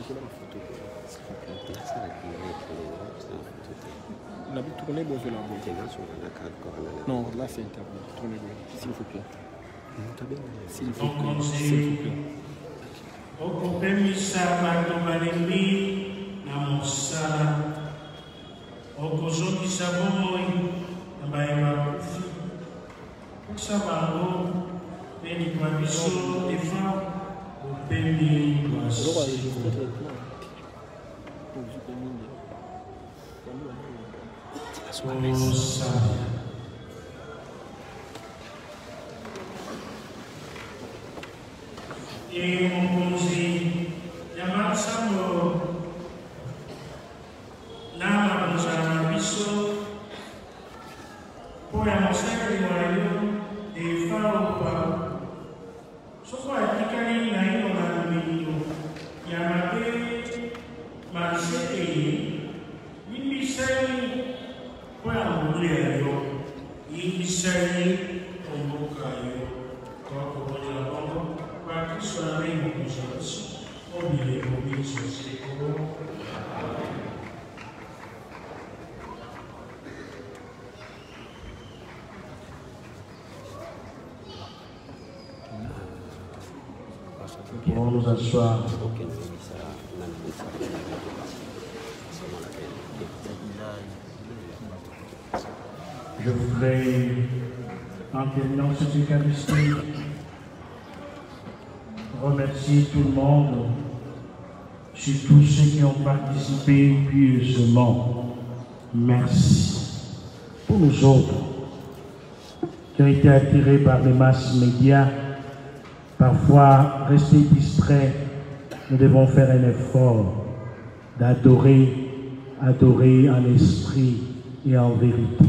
Non, là c'est interdit. Tournez-le, s'il vous plaît. S'il vous Donc, plaît. on S'il sait- vous plaît. okupemisa bantu balembi na mosala okozongisa bomoi na bayeba kufi kosa bango mpe likwa biso efa opemi lwasi osala e mokonzi ya masango na makonzala na biso mpo ya mosakeli wa yo efa opa soko atikali na yo na lobelilo ya mabe marise eye yimbisali mpo ya ngulu ya yo yimbisali omboka yo tokobonela bongo Kristo na mimi kujazi obile obiso seko Pour nous asseoir. Je voudrais, en terminant cette Eucharistie, remercier tout le monde, surtout ceux qui ont participé pieusement. Merci. Pour nous autres, qui ont été attirés par les masses médias, parfois restés distraits, nous devons faire un effort d'adorer, adorer en esprit et en vérité.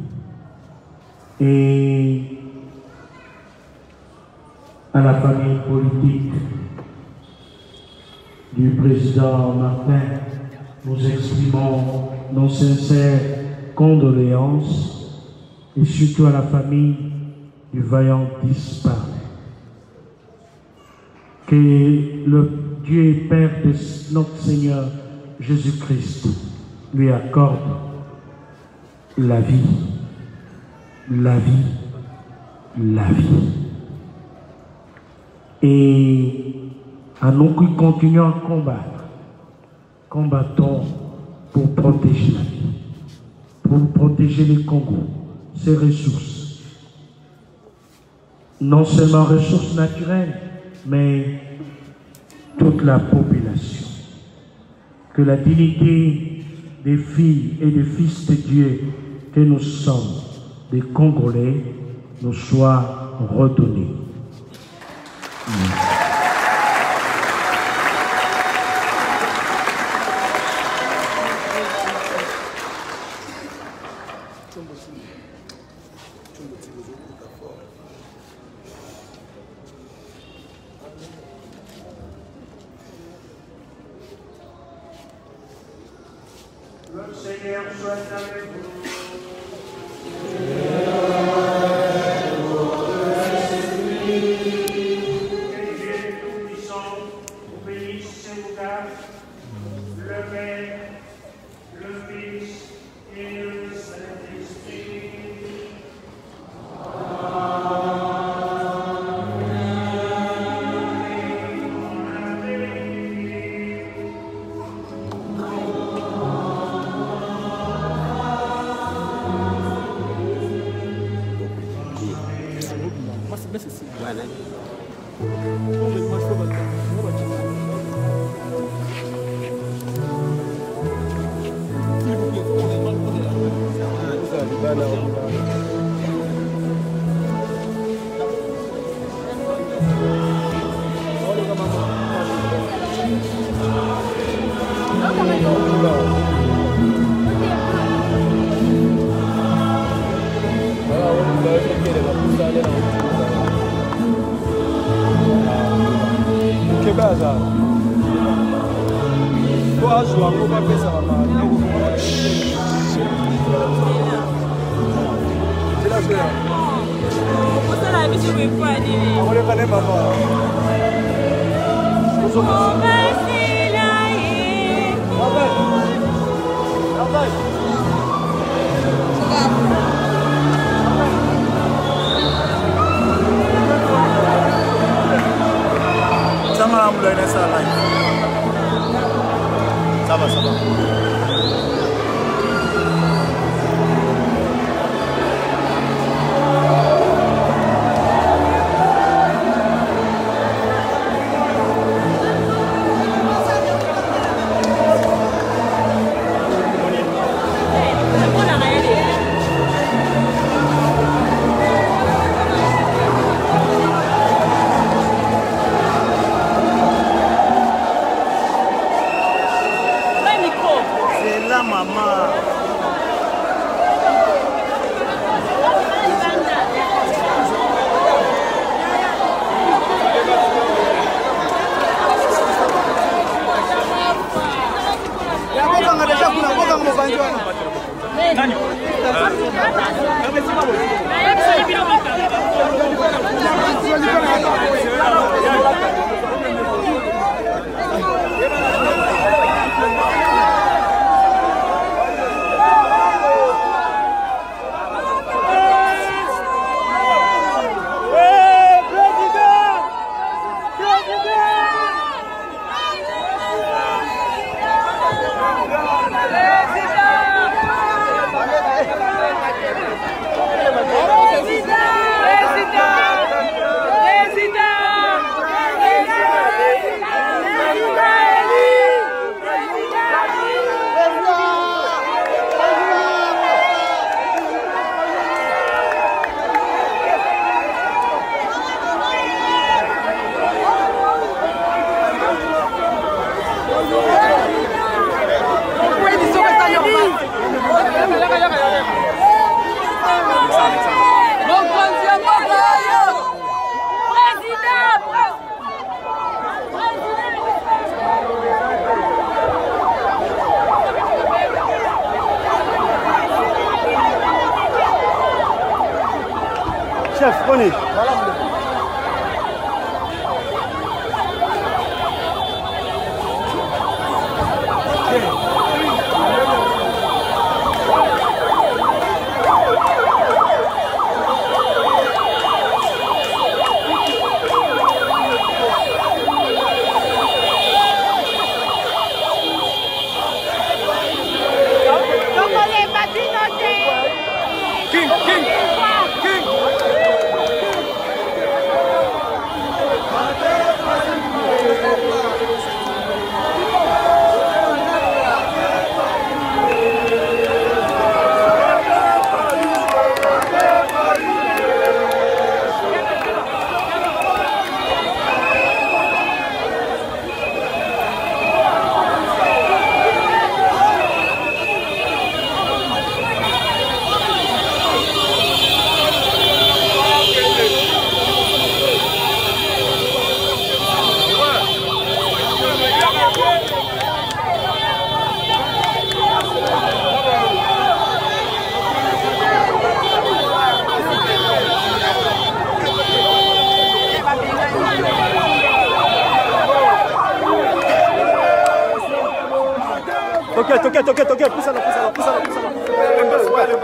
Et à la famille politique du président Martin, nous exprimons nos sincères condoléances et surtout à la famille du vaillant disparu. Que le Dieu et Père de notre Seigneur Jésus-Christ lui accorde la vie, la vie, la vie. Et à nous qui continuons à combattre, combattons pour protéger la vie, pour protéger les Congos, ses ressources. Non seulement ressources naturelles, mais toute la population. Que la dignité des filles et des fils de Dieu que nous sommes, des Congolais, nous soit redonnée. Le Seigneur soit avec vous. Oh, va, ça va. Chef, prenez. King, King, King. Toquette, toquette, toquette, toquette, pousse à la, pousse à la, pousse à la, pousse à la.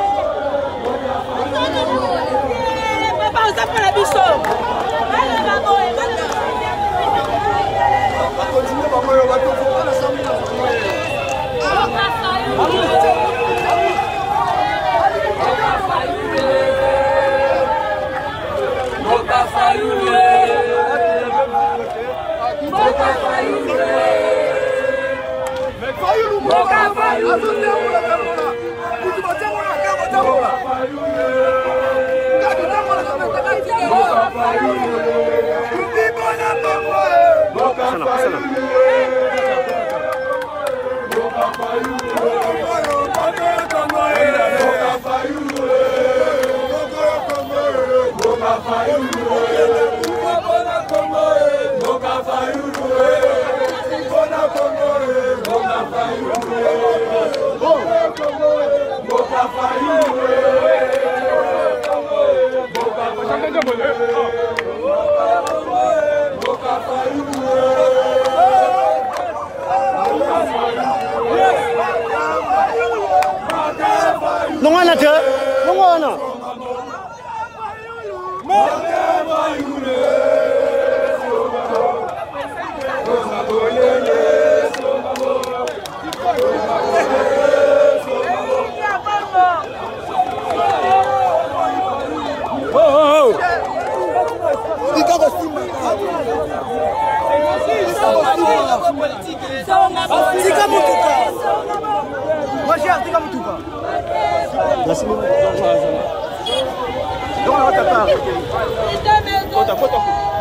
Papa, on s'appelle la bichon. Tika mutuka. Moi j'ai tika mutuka. Merci beaucoup. Donc on va taper. Photo photo.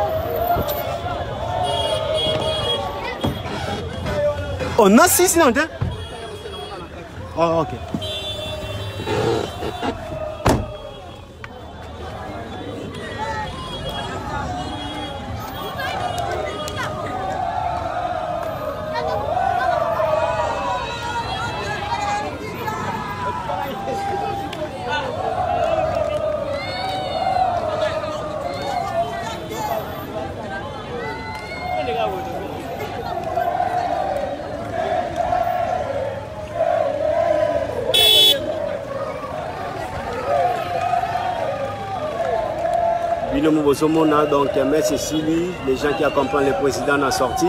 On a six non hein? Oh OK. Donc, merci Sylvie, les gens qui accompagnent le président dans la sortie.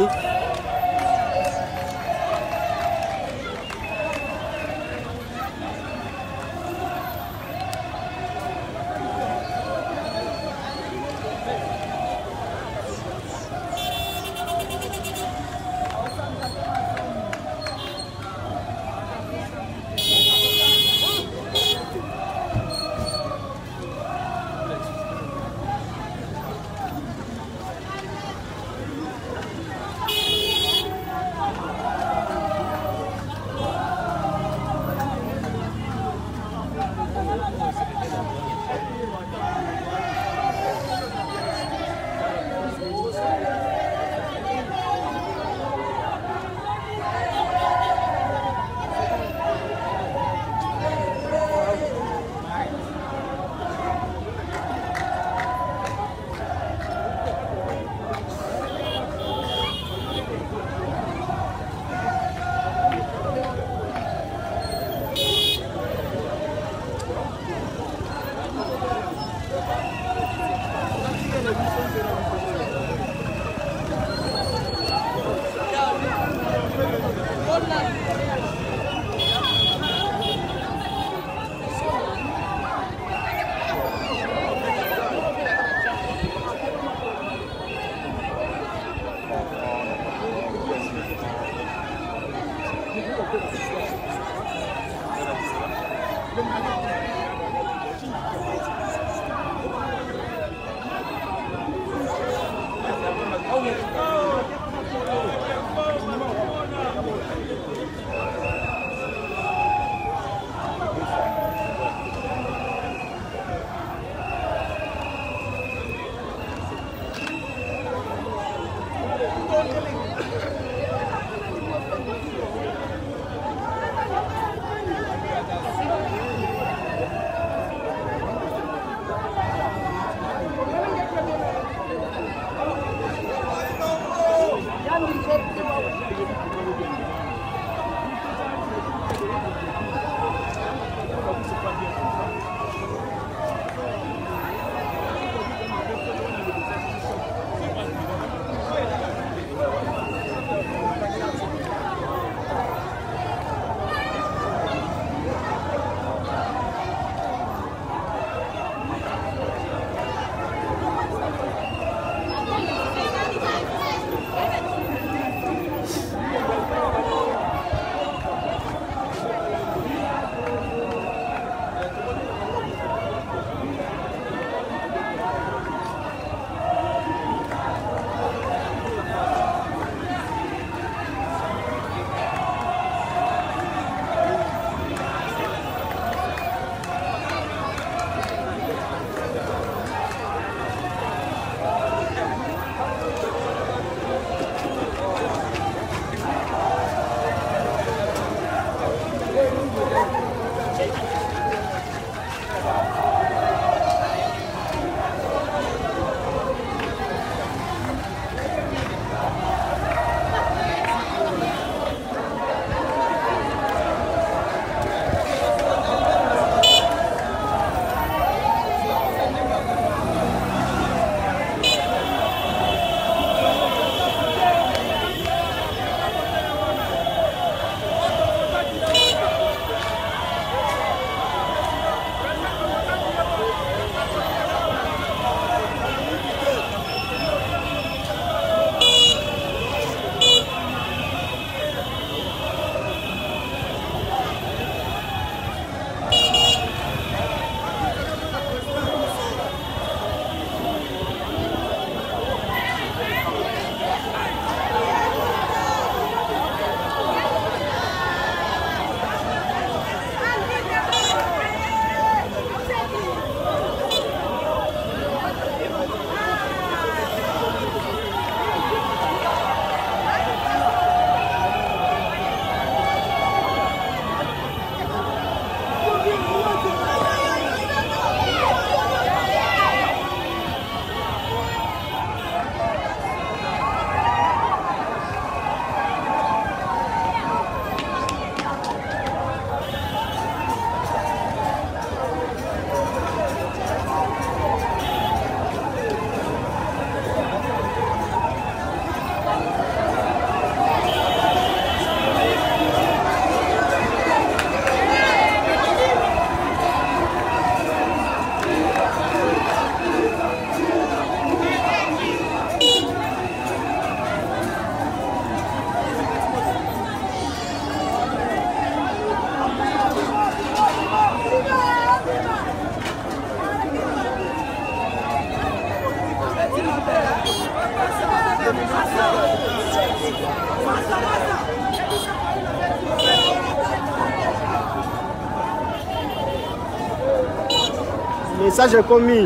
Message est commis.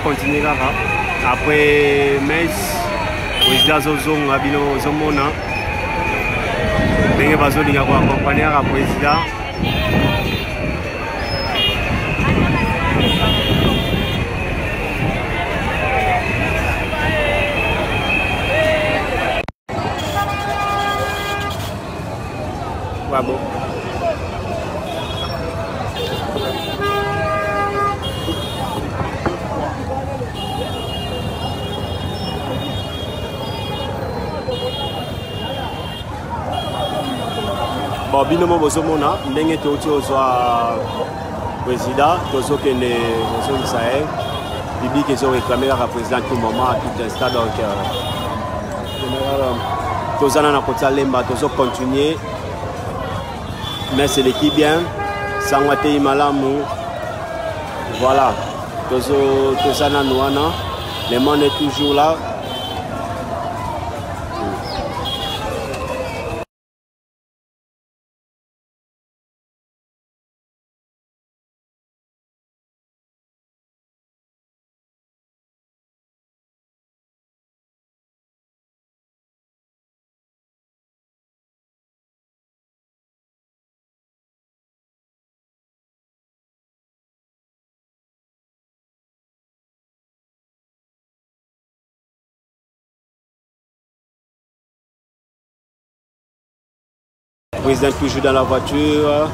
continuer kaka après mais président zozonga bino zomona ndenge bazolinga koaccompagner kaka président Bravo. Bon, binomo bozomona ndenge touti ozwa président tozokende ozongisa ye public ezoréclame kaka président tout moment à tout instant donc tozana na kotia lemba tozocontinue mais c'est l'équipe bien sangwa te malamu voilà tozo tozana nouana le monde est toujours là. Le président toujours dans la voiture,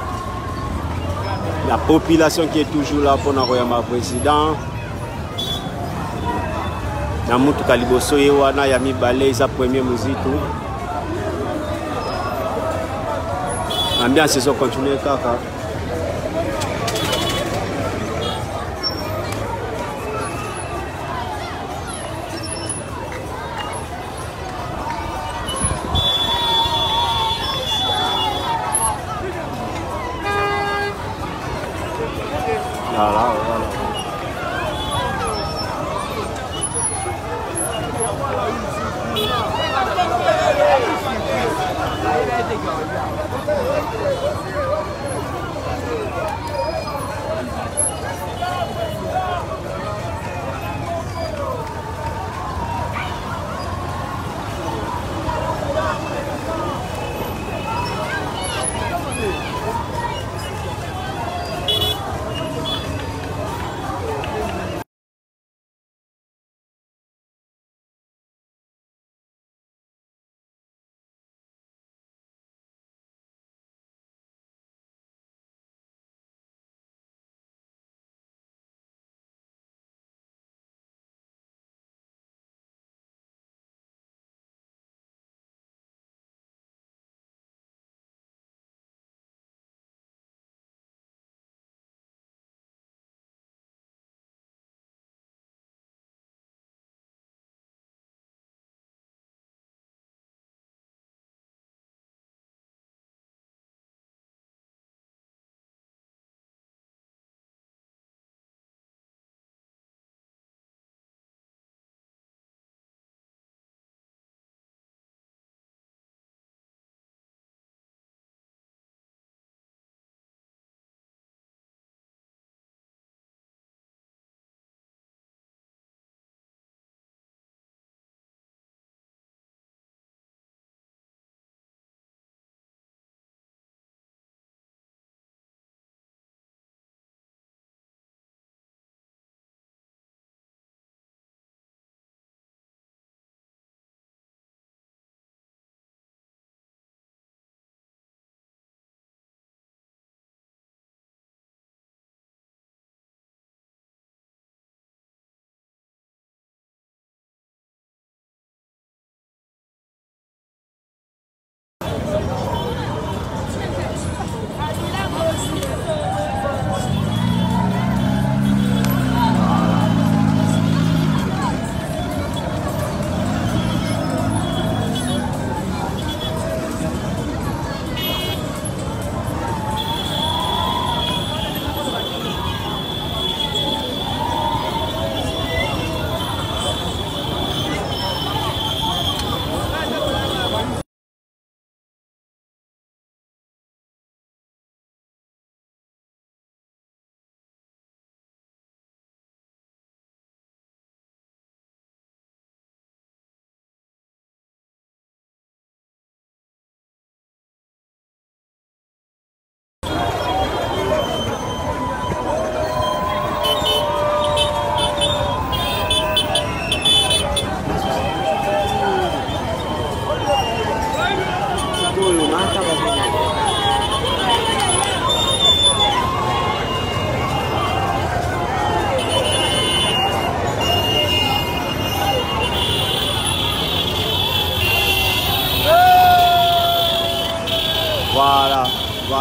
la population qui est toujours là pour le président. Namutu kaliboso yewana yami balé sa première musique tout. L'ambiance saison continue kaka.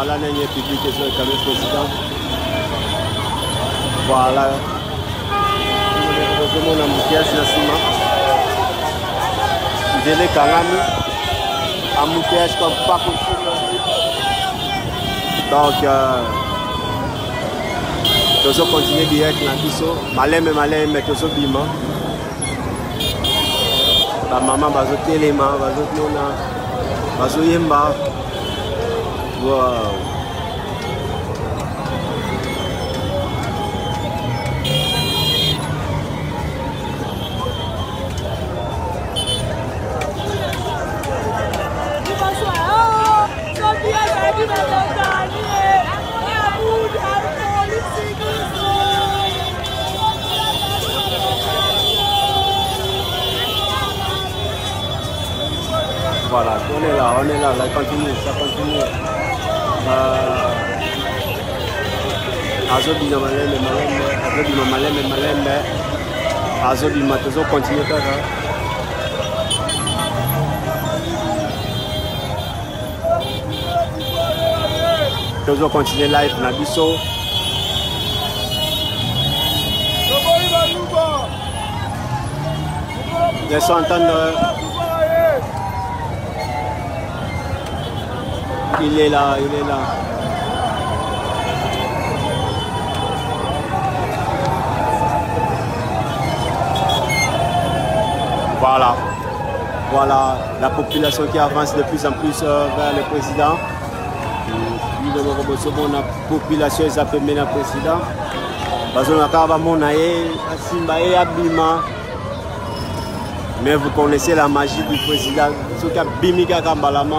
Voilà, il y a un public qui est comme le président. Voilà. Nous avons un pièce de ciment. Délai Kangami. Un mouillage comme pas possible. Donc, nous allons continuer direct dans l'Iso. Malem et malem, mais nous allons bima. La maman va se téléma, va se nona, va se yemba. Wow. Voilà, on est là, on est là, ça continue, ça continue. Azobi na malembe, malembe, azobi na malembe, malembe, azobi matozo continue kaka. Tozo continue live na biso. Laissons entendre. Il est là, il est là. Voilà. Voilà la population qui avance de plus en plus euh, vers le président. Puis de la population est appelée le président. Parce qu'on a Abima. Mais vous connaissez la magie du président. Ce qui a Bimika Kambalama.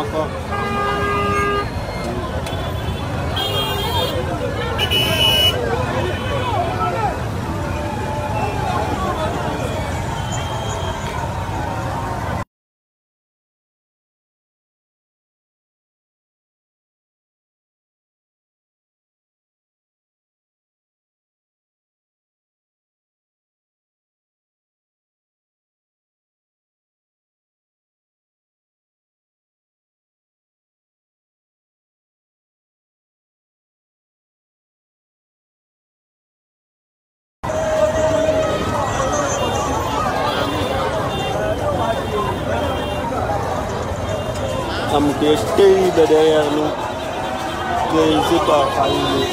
Qui est terrible derrière nous, qui n'hésite pas à arriver.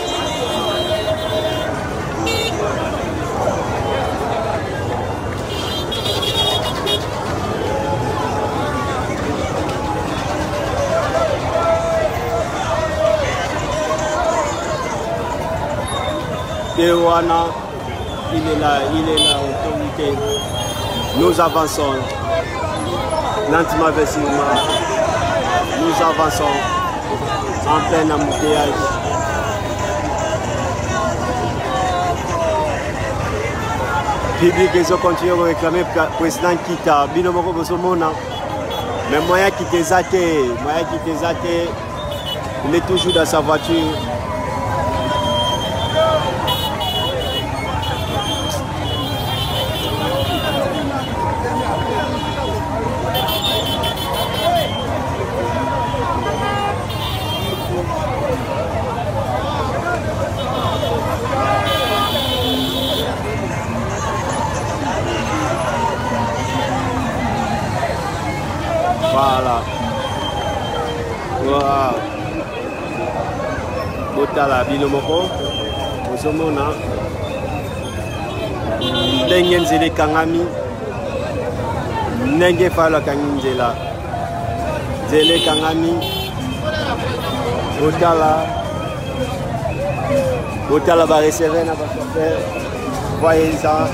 Kewana, il est là, il est là, autorité. Nous avançons lentement vers Sima. Nous avançons en plein embouteillage. Public, ils ont continué à réclamer le président Kita. Binomoko Bosomona. Mais moyen qui t'est zaté, moyen qui t'est zaté, il est toujours dans sa voiture. Voilà. Wow. Botala binomoko. Bosomona. Ndenge nzele kangami. Ndenge fala kanginzela. Nzele kangami. Botala. Botala va recevoir na chauffeur. Voyez ça.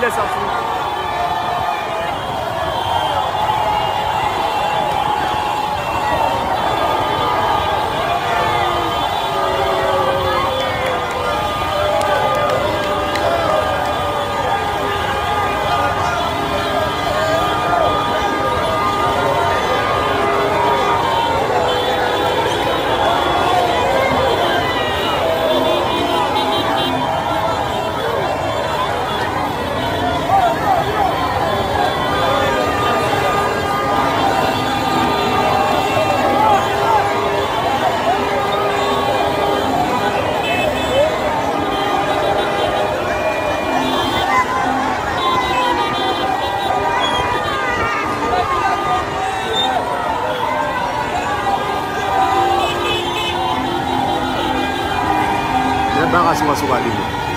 laisse à fond. Masuk lagi.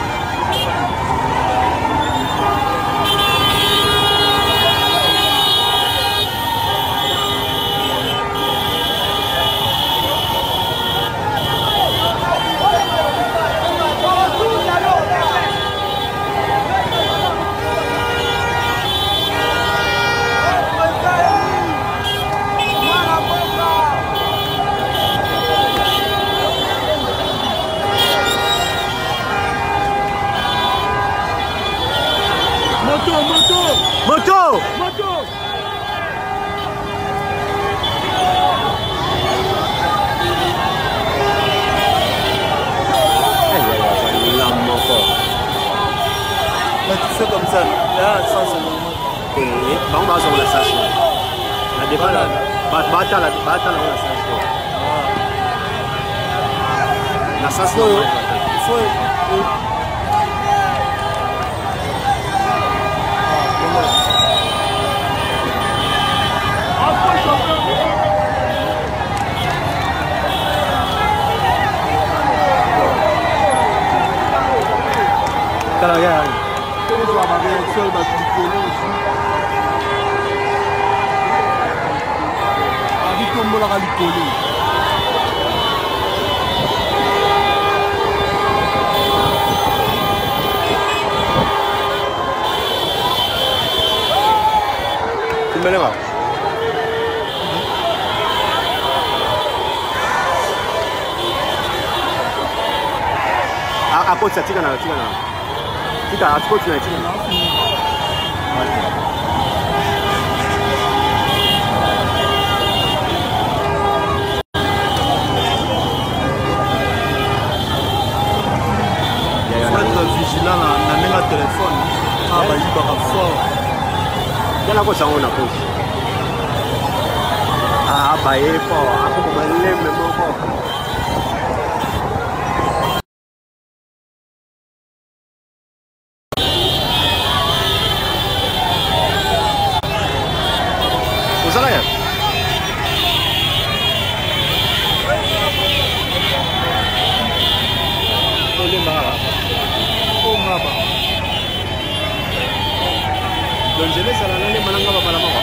Moto! Moto! Mais tu fais comme ça. Là, ça c'est normal. Et bon, on va sur la station. La débat là. Bata la bata la station. La station. Il faut. Kalau ya, Kalau tu abang yang seul batu di kono aussi. Abi tombo la kali kono. Gimana Pak? Aku cek cik na, cik na. Cik aku cek cik na. Faut être vigilant na na téléphone. Ah bah il va fort. Jangan aku sangat nak push. Ah baik kok, aku melem memang kok. Salah ya? Boleh marah. Oh ngapa? Don jenis salah nanti mana ngapa malam apa?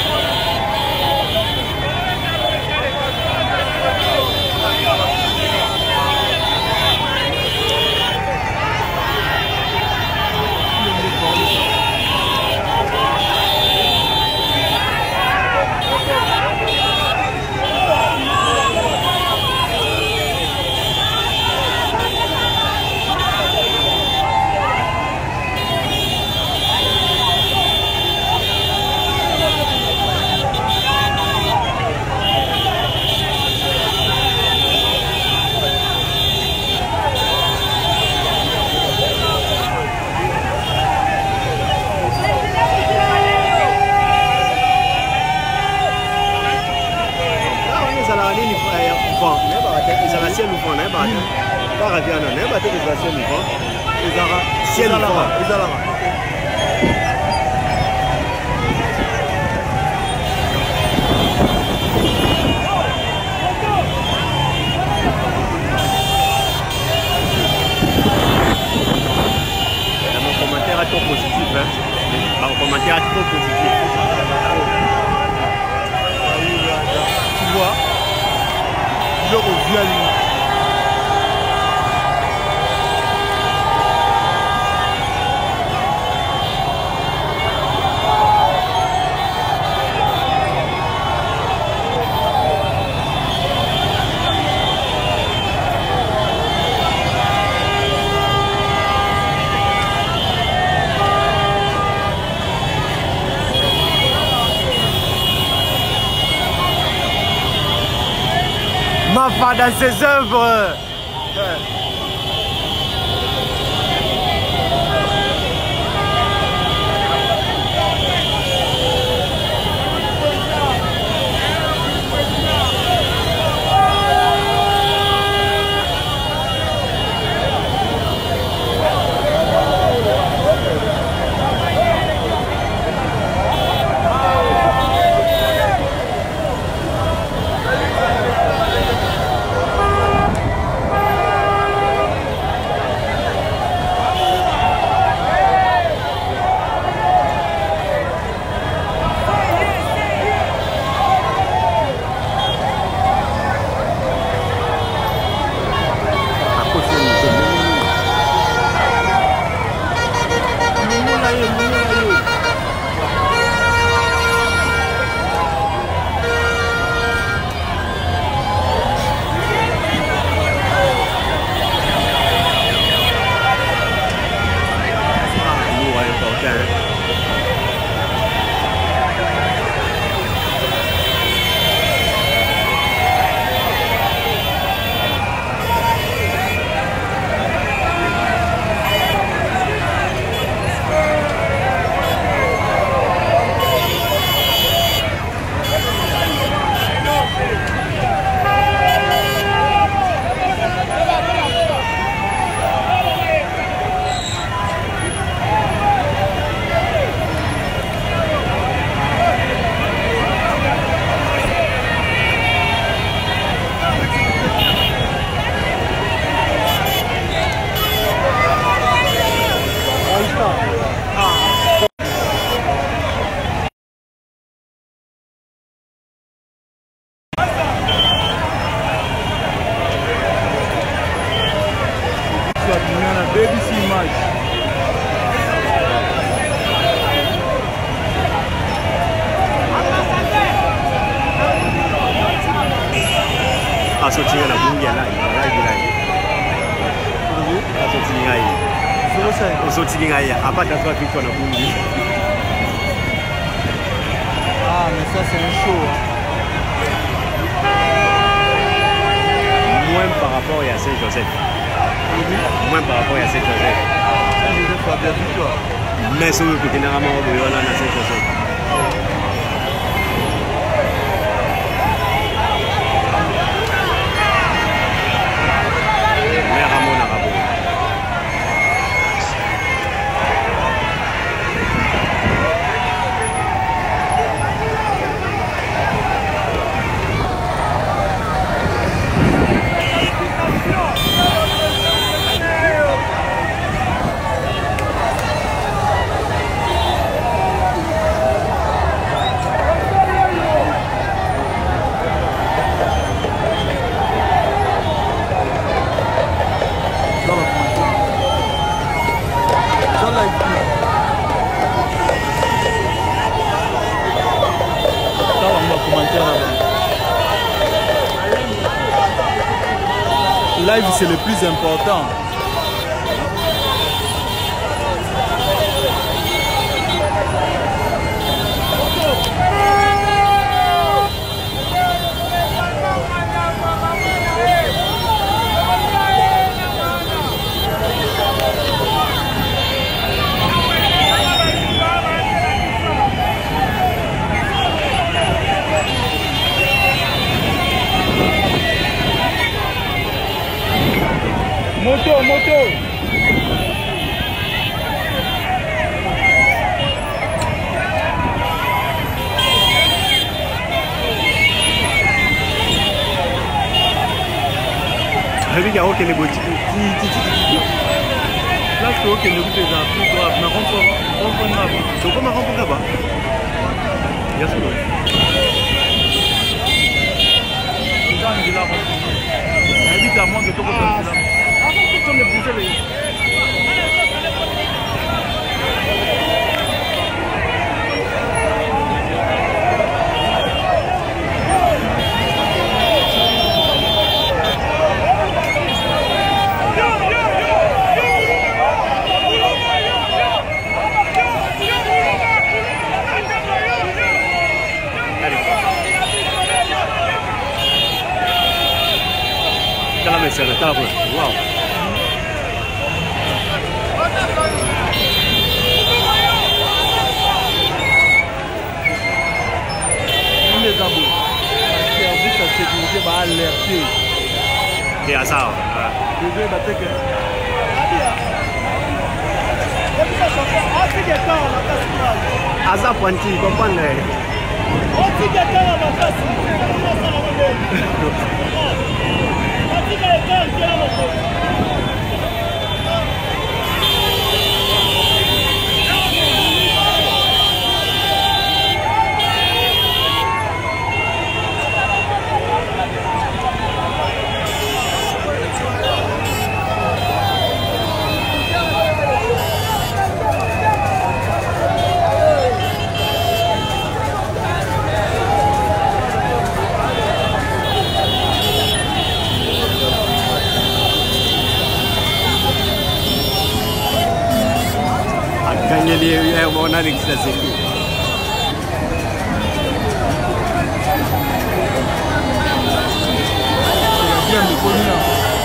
trop positif, hein. Un commentaire trop positif. Tu vois, il revient à lui. Enfin, dans ses œuvres. asotinga na bungi ya nai ngai ngai asotinga ngai asotinga ngai apata toi kitu na bungi. Ah mais ça c'est un show hein. Moins par rapport à Saint-Joseph. Moins par rapport à Saint-Joseph. Saint-Joseph va bien victoire. Mais sur le côté généralement on va là à Saint-Joseph. Live c'est le plus important. Moto, moto. Regarde, ok, les boutiques. Là, c'est ok, les boutiques, c'est grave. Mais rentre, rentre là-bas. C'est comment rentre là-bas? Bien sûr. Il a rentré. Invite à moi que tu rentres. Avant que tu me bouges les... c'est retable. Waouh. Les abos. Service de sécurité va alerter. Et à ça. Désolé, battre que. Asa Pointi, comprendre. Gagner les R, on a l'exercice. Bien, mais connu là.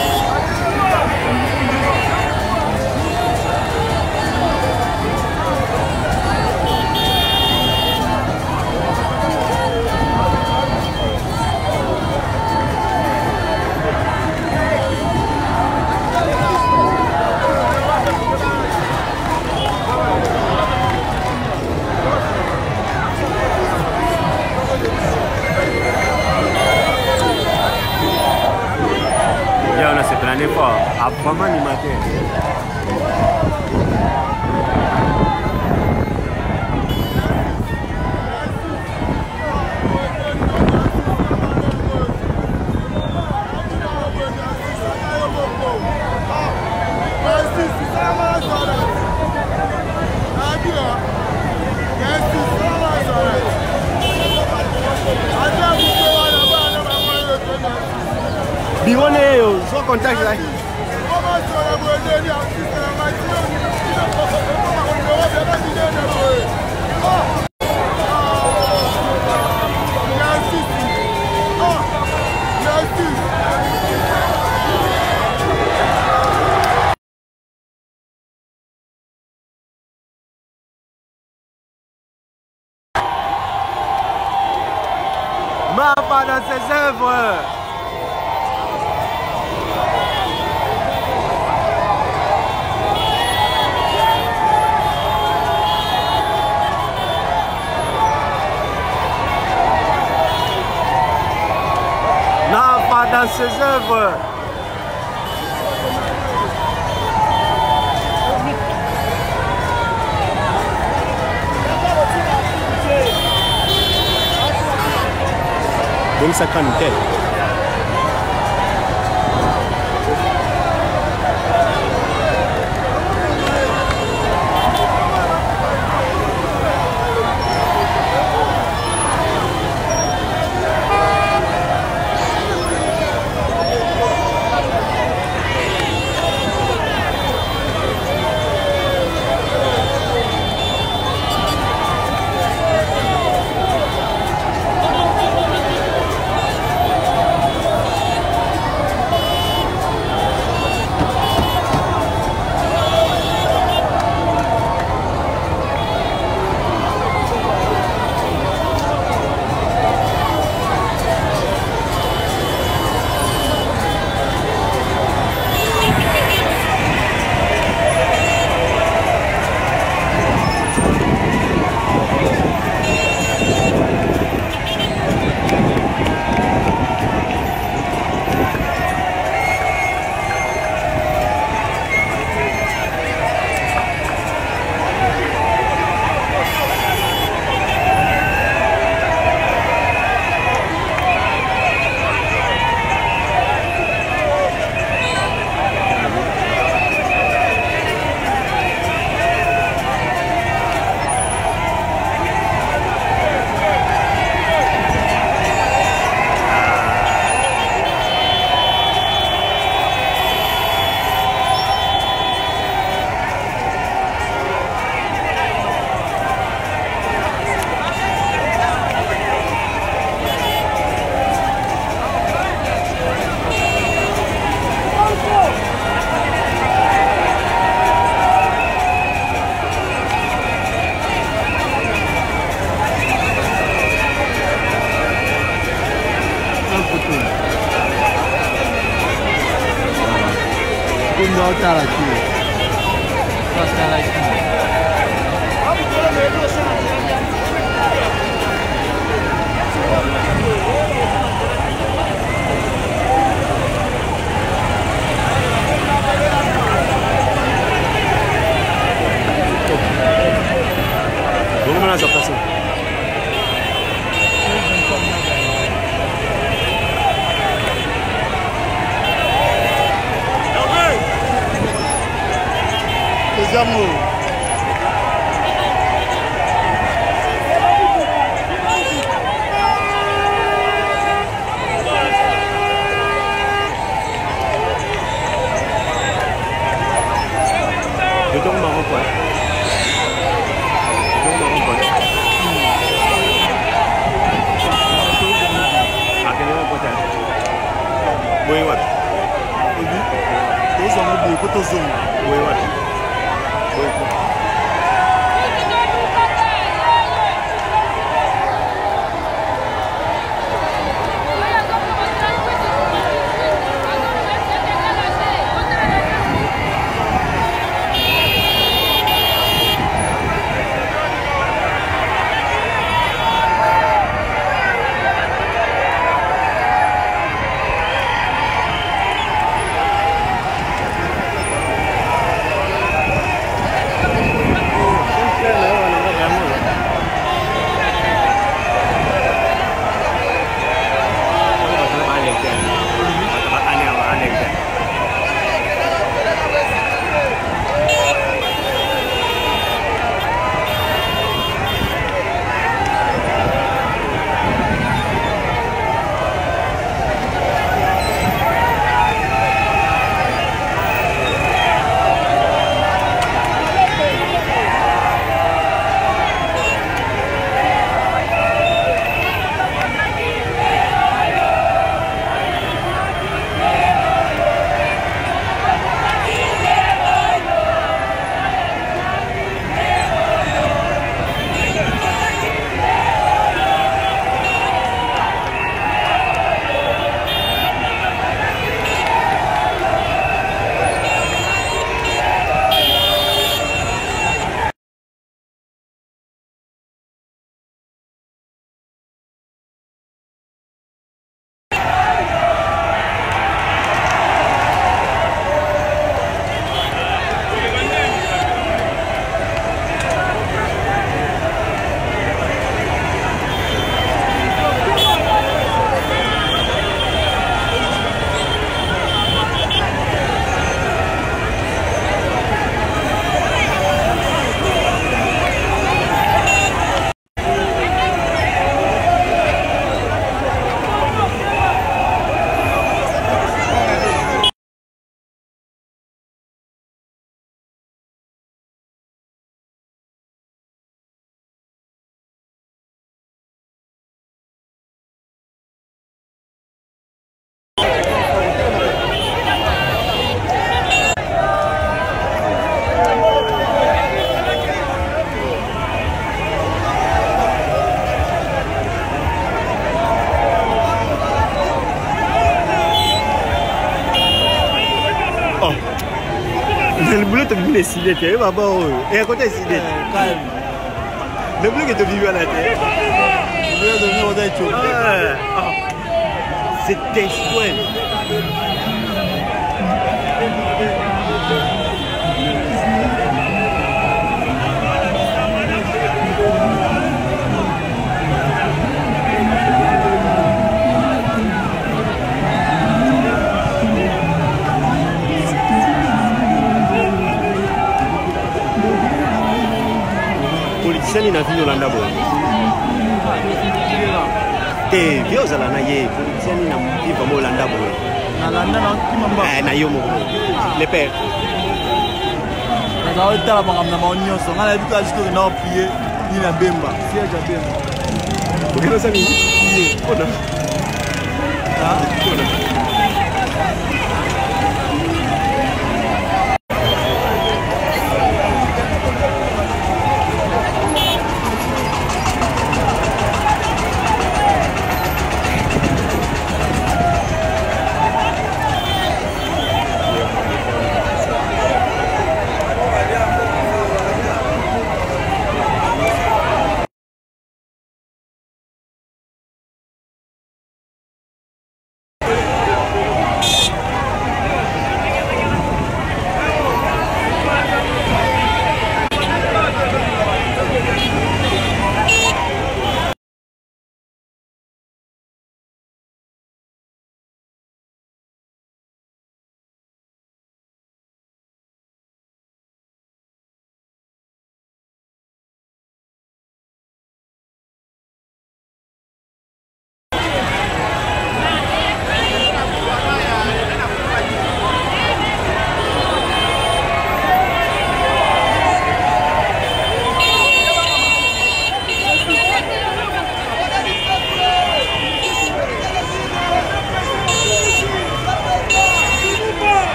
Plané fort, à vraiment animateur. Biwone yo, so contact là. Mapa dans ses œuvres. Dans ses œuvres. Donc ça prend une tête. Não tá aqui. Posso estar aqui. Vamos lá, só passando. Amor. Eu tô com uma roupa. Eu tô com uma roupa. Aquele é uma roupa. Boa, what? Tô usando o bico, tô usando. Boa, what? Le boulot te vit les cidettes, tu vois, et à côté des cidettes. Calme. Le boulot qui te vit à la tête. Le boulot de nous, on est chaud. C'est extrême. Politicien na vino landa bo. Te vioza la na ye politicien na viva mo landa bo. Na landa na kimamba. Eh na yo mo. Le père. Na za otala bangamna maonyoso ngala bika jiko na pied ni na bemba. Siaja bemba. Ukina sani? Ye. Ona. Ha? Ona.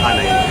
ana ye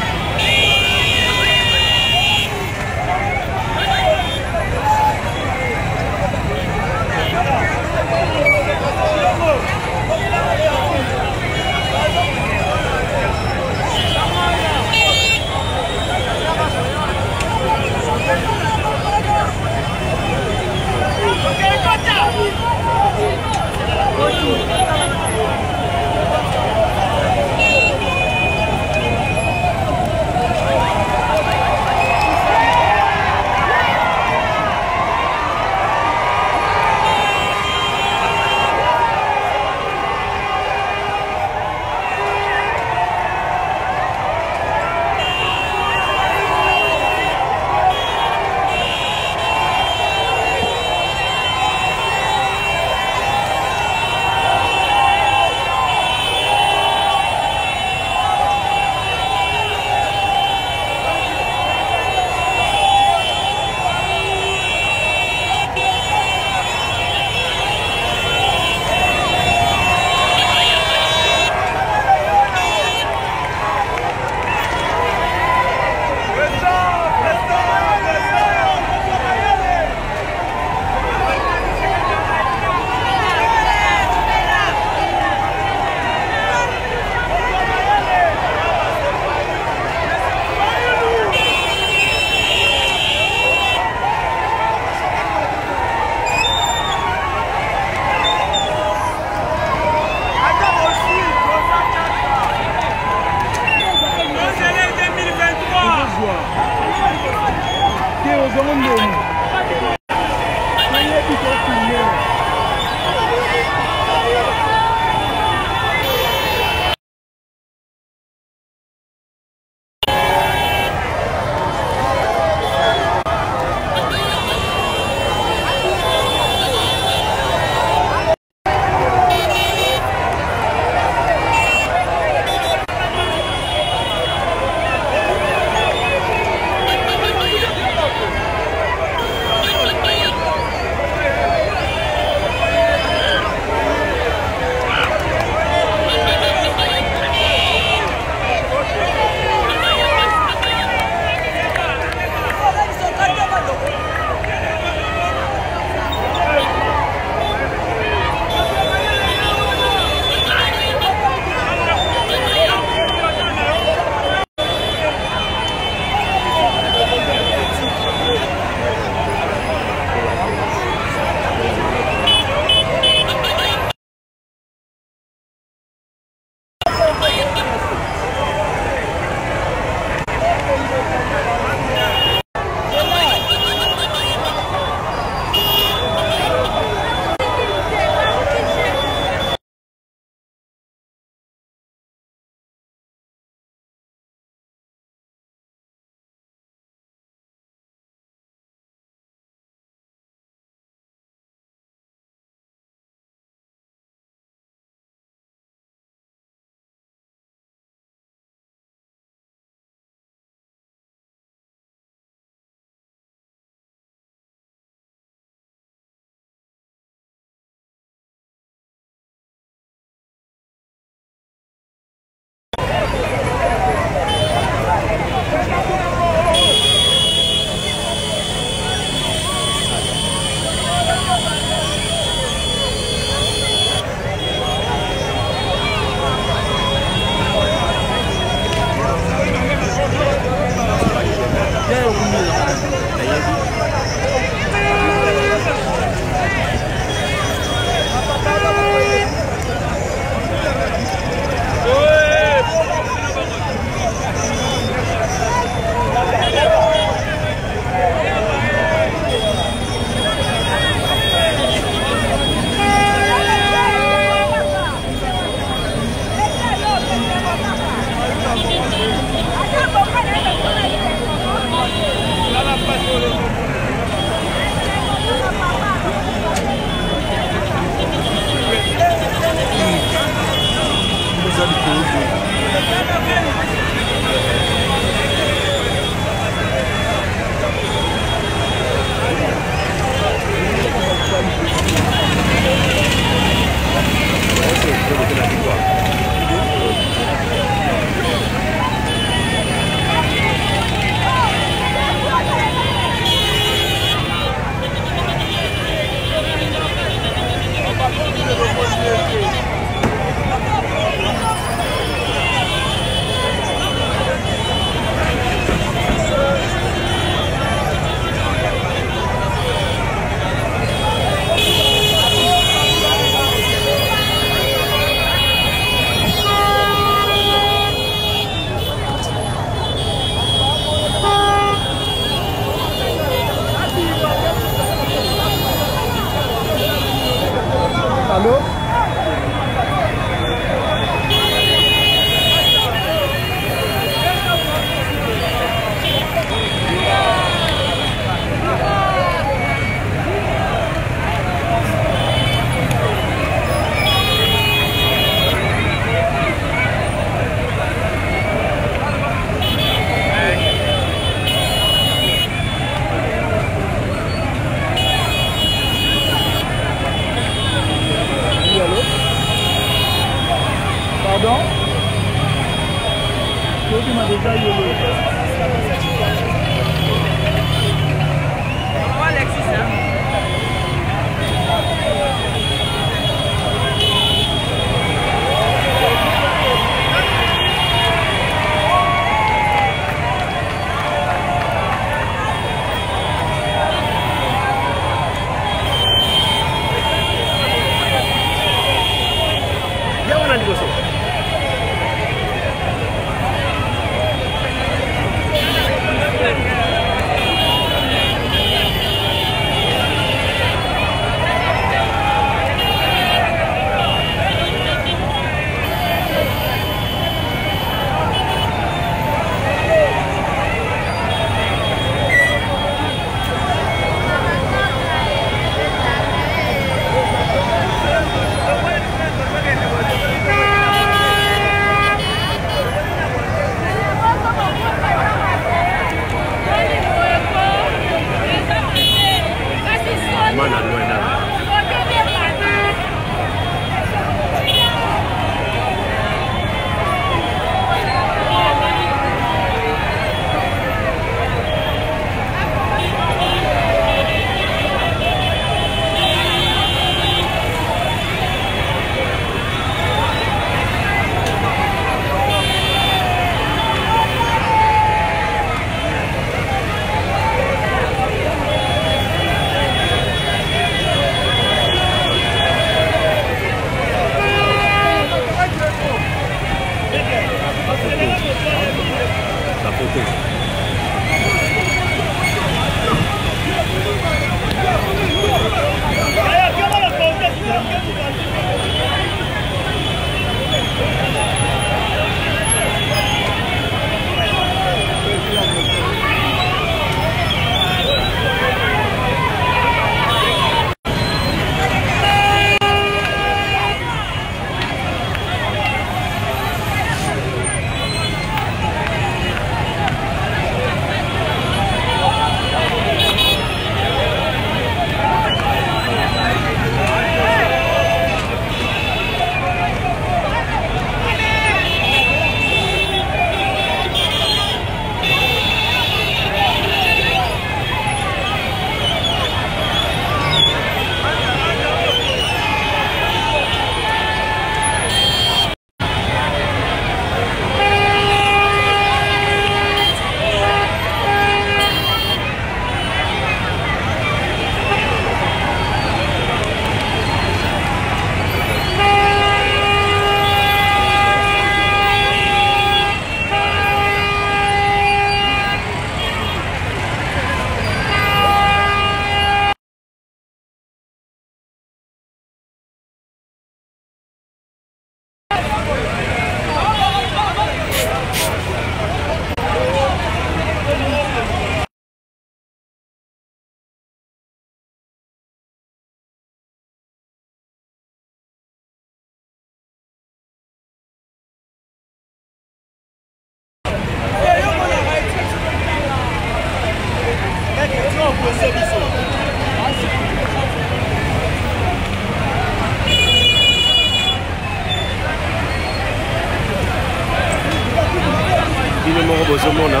bozomona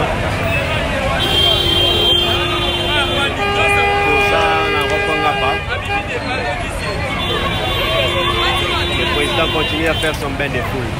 toza na Rokongapa. Le président continue à faire son bain de foule.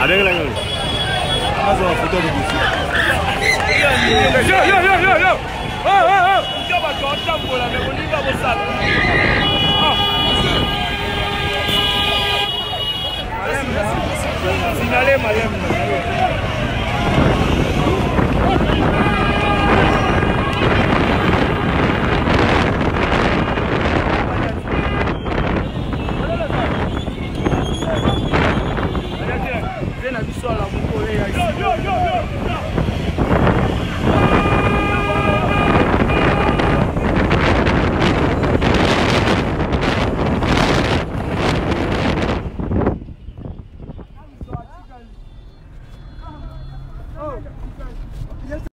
Avec la gueule. On va photo de vous. Yo, yo, yo, yo, yo. Oh, oh, oh. Yo, ma content pour la même olive à vos salles. Finale, madame.